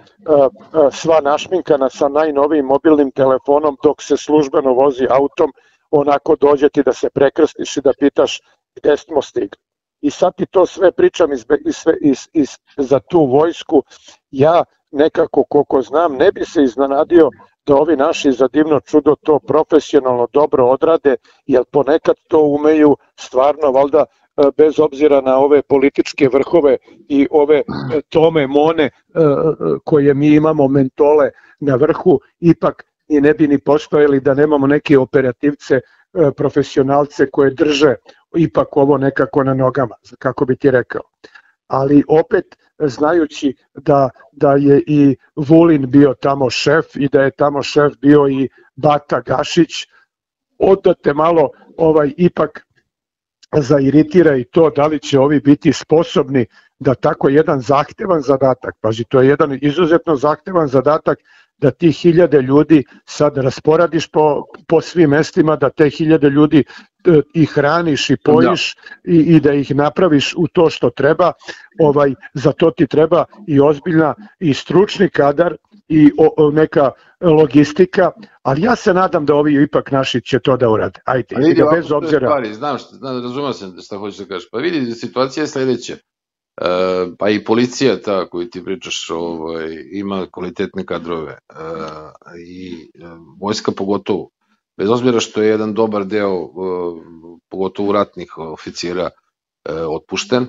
Speaker 2: sva našminkana sa najnovijim mobilnim telefonom dok se službeno vozi autom, onako dođe ti da se prekrstiš i da pitaš gde smo stigli. I sad ti to sve pričam iz, iz, iz, iz, za tu vojsku. Ja nekako, koliko znam, ne bi se iznenadio da ovi naši za divno čudo to profesionalno dobro odrade, jer ponekad to umeju stvarno, valjda, bez obzira na ove političke vrhove i ove tome mone koje mi imamo, mentole na vrhu, ipak i ne bi ni postojali da nemamo neke operativce, profesionalce koje drže ipak ovo nekako na nogama, kako bi ti rekao. Ali opet, znajući da, da je i Vulin bio tamo šef i da je tamo šef bio i Bata Gašić, onda te malo ovaj, ipak zairitira i to da li će ovi biti sposobni da tako jedan zahtevan zadatak, paži, to je jedan izuzetno zahtevan zadatak, da ti hiljade ljudi sad rasporadiš po, po svim mestima, da te hiljade ljudi i hraniš i pojiš da. i, i da ih napraviš u to što treba, ovaj, za to ti treba i ozbiljna i stručni kadar i o, o, neka logistika, ali ja se nadam da ovi ipak naši će to da urade. Ajde,
Speaker 1: vidi,
Speaker 2: da bez obzira...
Speaker 1: Stvari, znam što, znam, razumio sam šta hoćeš da kažeš. Pa vidi, situacija je sledeća. Uh, pa i policija ta koju ti pričaš ovaj, ima kvalitetne kadrove uh, i uh, vojska pogotovo, bez obzira što je jedan dobar deo uh, pogotovo ratnih oficira uh, otpušten,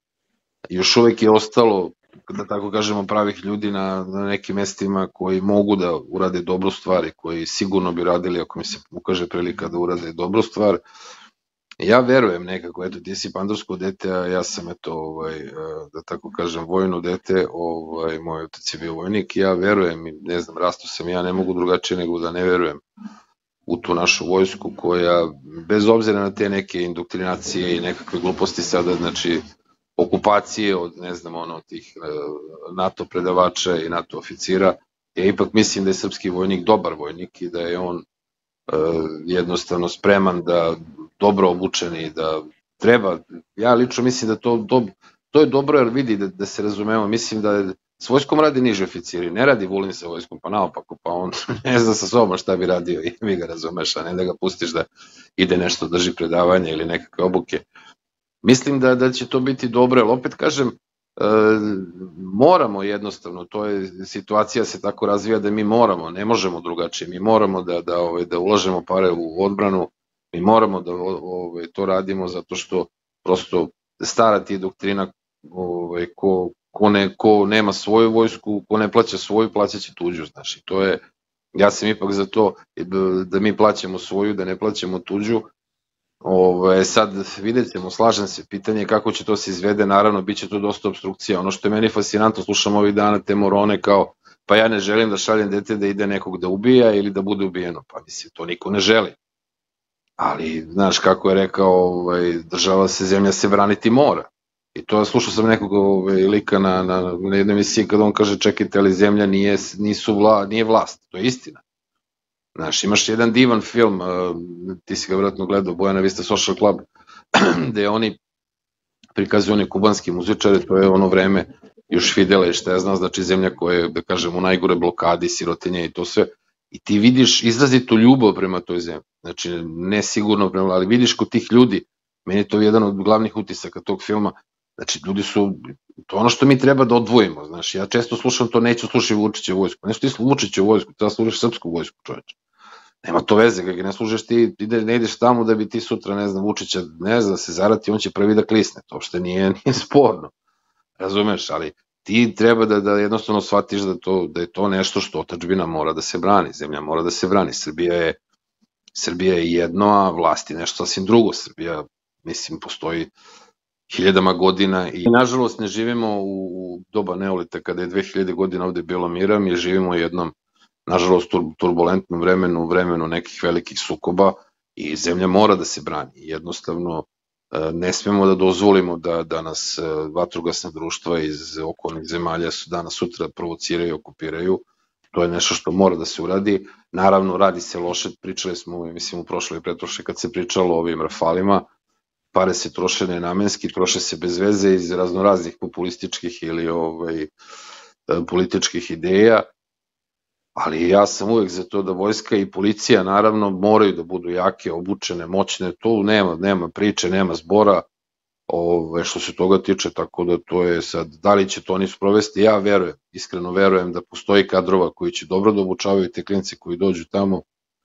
Speaker 1: još uvek je ostalo, da tako kažemo, pravih ljudi na, na nekim mestima koji mogu da urade dobru stvar i koji sigurno bi radili ako mi se ukaže prilika da urade dobru stvar. Ja verujem nekako, eto, ti si pandursko dete, a ja sam, eto, ovaj, da tako kažem, vojno dete, ovaj, moj otac je bio vojnik, ja verujem, ne znam, rastu sam, ja ne mogu drugačije nego da ne verujem u tu našu vojsku koja, bez obzira na te neke indoktrinacije i nekakve gluposti sada, znači, okupacije od, ne znam, ono, tih NATO predavača i NATO oficira, ja ipak mislim da je srpski vojnik dobar vojnik i da je on jednostavno spreman da dobro obučeni, da treba, ja lično mislim da to, do, to je dobro jer vidi da, da se razumemo, mislim da je, s vojskom radi niži oficiri, ne radi Vulin sa vojskom, pa naopako, pa on ne zna sa sobom šta bi radio i vi ga razumeš, a ne da ga pustiš da ide nešto, drži predavanje ili nekakve obuke. Mislim da, da će to biti dobro, ali opet kažem, e, moramo jednostavno, to je, situacija se tako razvija da mi moramo, ne možemo drugačije, mi moramo da, da, ove, da ulažemo pare u odbranu, mi moramo da ove, to radimo zato što prosto stara ti je doktrina, ove, ko, ko, ne, ko nema svoju vojsku, ko ne plaća svoju, plaćaće tuđu, znaš, i to je, ja sam ipak za to da mi plaćamo svoju, da ne plaćamo tuđu. Ove, sad vidjet ćemo, slažem se, pitanje je kako će to se izvede, naravno bit će to dosta obstrukcija, ono što je meni fascinantno, slušam ovih dana te morone kao, pa ja ne želim da šaljem dete da ide nekog da ubija ili da bude ubijeno, pa mislim, to niko ne želi, ali znaš kako je rekao, ovaj, država se, zemlja se braniti mora, i to slušao sam nekog ovaj, lika na, na, na jednoj emisiji kada on kaže čekajte, ali zemlja nije, nisu vla, nije vlast, to je istina. Znaš, imaš jedan divan film, ti si ga vjerojatno gledao, Bojana Vista Social Club, gde oni prikazuju oni kubanski muzičari, to je ono vreme još Fidela i šta ja znam, znači zemlja koja je, da kažem, u najgore blokadi, sirotinje i to sve, i ti vidiš izrazitu ljubav prema toj zemlji, znači ne sigurno prema, ali vidiš kod tih ljudi, meni je to jedan od glavnih utisaka tog filma, znači ljudi su, to ono što mi treba da odvojimo, znaš, ja često slušam to, neću slušati Vučićevu vojsku, neću ti Vučićevu vojsku, treba slušati srpsku vojsku, čoveče. Nema to veze, kako ne služeš ti, ne ideš tamo da bi ti sutra, ne znam, Vučića, ne znam, da se zarati, on će prvi da klisne, to uopšte nije, nije sporno, razumeš, ali ti treba da, da jednostavno shvatiš da, to, da je to nešto što otadžbina mora da se brani, zemlja mora da se brani, Srbija je, Srbija je jedno, a vlast je nešto sasvim drugo, Srbija, mislim, postoji hiljadama godina i nažalost ne živimo u doba neolita kada je dve hiljade godina ovde bilo mira, mi živimo u jednom nažalost turbulentnom vremenu, vremenu nekih velikih sukoba i zemlja mora da se brani. Jednostavno, Ne smemo da dozvolimo da, da nas vatrogasna društva iz okolnih zemalja danas sutra provociraju i okupiraju. To je nešto što mora da se uradi. Naravno, radi se loše, pričali smo, mislim, u prošloj i pretprošloj kad se pričalo o ovim Rafalima, pare se troše nenamenski, troše se bez veze iz raznoraznih populističkih ili ovaj, političkih ideja, ali ja sam uvek za to da vojska i policija naravno moraju da budu jake, obučene, moćne, tu nema, nema priče, nema zbora, ove, što se toga tiče, tako da to je sad, da li će to oni sprovesti, ja verujem, iskreno verujem da postoji kadrova koji će dobro da obučavaju te klince koji dođu tamo.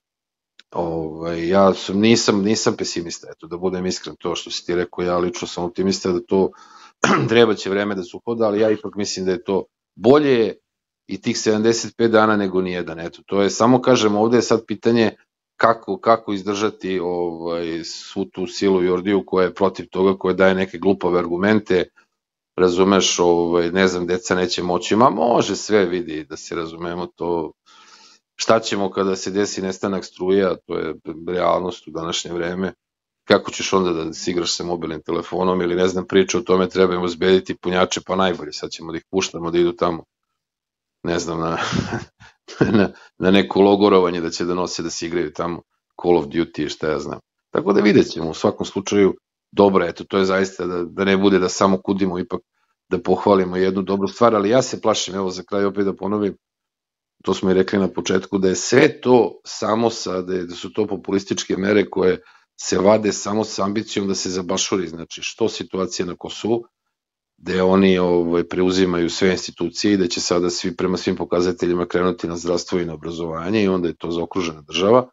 Speaker 1: Ove, ja sam, nisam, nisam pesimista, eto, da budem iskren, to što si ti rekao, ja lično sam optimista da to treba će vreme da se uhoda, ali ja ipak mislim da je to bolje i tih sedamdeset pet dana nego nijedan, eto, to je, samo kažem, ovde je sad pitanje kako, kako izdržati ovaj, svu tu silu i ordiju koja je protiv toga, koja daje neke glupave argumente, razumeš, ovaj, ne znam, deca neće moći, ma može sve, vidi, da se razumemo to, šta ćemo kada se desi nestanak struja, to je realnost u današnje vreme, kako ćeš onda da se igraš sa mobilnim telefonom ili ne znam, priča o tome, treba im uzbediti punjače, pa najbolje, sad ćemo da ih puštamo da idu tamo, ne znam, na, na, na neko logorovanje da će da nose da se igraju tamo Call of Duty i šta ja znam. Tako da vidjet ćemo, u svakom slučaju, dobro, eto, to je zaista da, da ne bude da samo kudimo, ipak da pohvalimo jednu dobru stvar, ali ja se plašim, evo za kraj opet da ponovim, to smo i rekli na početku, da je sve to samo sa, da, je, da su to populističke mere koje se vade samo sa ambicijom da se zabašuri, znači što situacija na Kosovu, gde oni ovaj, preuzimaju sve institucije i da će sada svi prema svim pokazateljima krenuti na zdravstvo i na obrazovanje i onda je to zaokružena država.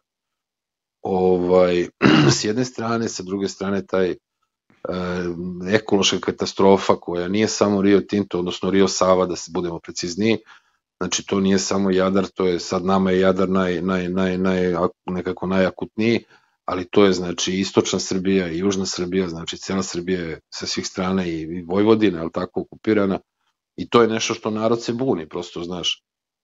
Speaker 1: Ovaj, s jedne strane, sa druge strane taj e, ekološka katastrofa koja nije samo Rio Tinto, odnosno Rio Sava, da se budemo precizniji, znači to nije samo Jadar, to je sad nama je Jadar naj, naj, naj, naj, nekako najakutniji, ali to je znači istočna Srbija i južna Srbija, znači cela Srbija je sa svih strana i Vojvodina, ali tako okupirana i to je nešto što narod se buni, prosto znaš.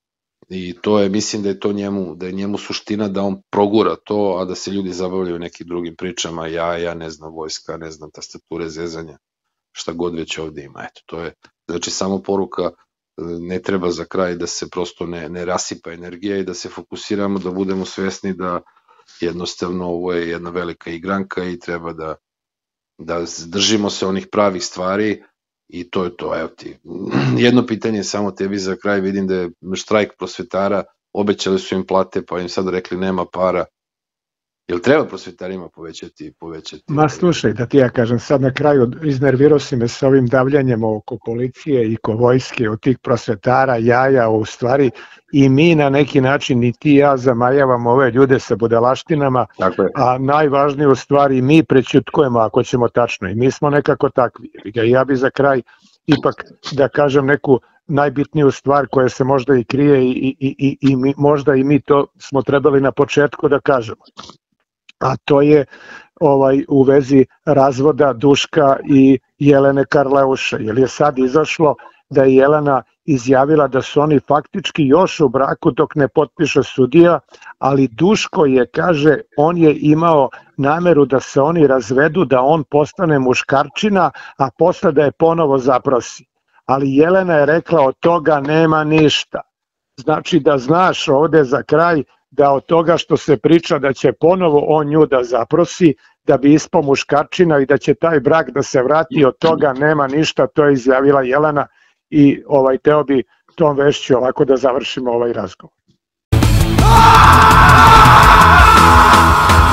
Speaker 1: I to je, mislim da je to njemu, da je njemu suština da on progura to, a da se ljudi zabavljaju nekim drugim pričama, ja, ja ne znam, vojska, ne znam, tastature, zezanja, šta god već ovde ima. Eto, to je, znači samo poruka, ne treba za kraj da se prosto ne, ne rasipa energija i da se fokusiramo, da budemo svesni da jednostavno ovo je jedna velika igranka i treba da, da držimo se onih pravih stvari i to je to, evo ti. Jedno pitanje samo tebi za kraj, vidim da je štrajk prosvetara, obećali su im plate pa im sad rekli nema para. Jel treba prosvetarima povećati? povećati?
Speaker 2: Ma slušaj, da ti ja kažem, sad na kraju iznervirao si me sa ovim davljanjem oko policije i ko vojske, od tih prosvetara, jaja, u stvari i mi na neki način, ni ti ja zamajavamo ove ljude sa budalaštinama, a najvažnije u stvari mi prećutkujemo ako ćemo tačno i mi smo nekako takvi. Ja bi za kraj ipak da kažem neku najbitniju stvar koja se možda i krije i, i, i, i mi, možda i mi to smo trebali na početku da kažemo. A to je ovaj u vezi razvoda Duška i Jelene Karleuše, jer je sad izašlo da je Jelena izjavila da su oni faktički još u braku dok ne potpiše sudija, ali Duško je, kaže, on je imao nameru da se oni razvedu, da on postane muškarčina, a posle da je ponovo zaprosi. Ali Jelena je rekla od toga nema ništa. Znači da znaš ovde za kraj da od toga što se priča da će ponovo on nju da zaprosi, da bi ispao muškarčina i da će taj brak da se vrati, od toga nema ništa, to je izjavila Jelena i ovaj, teo bi tom vešću ovako da završimo ovaj razgovor.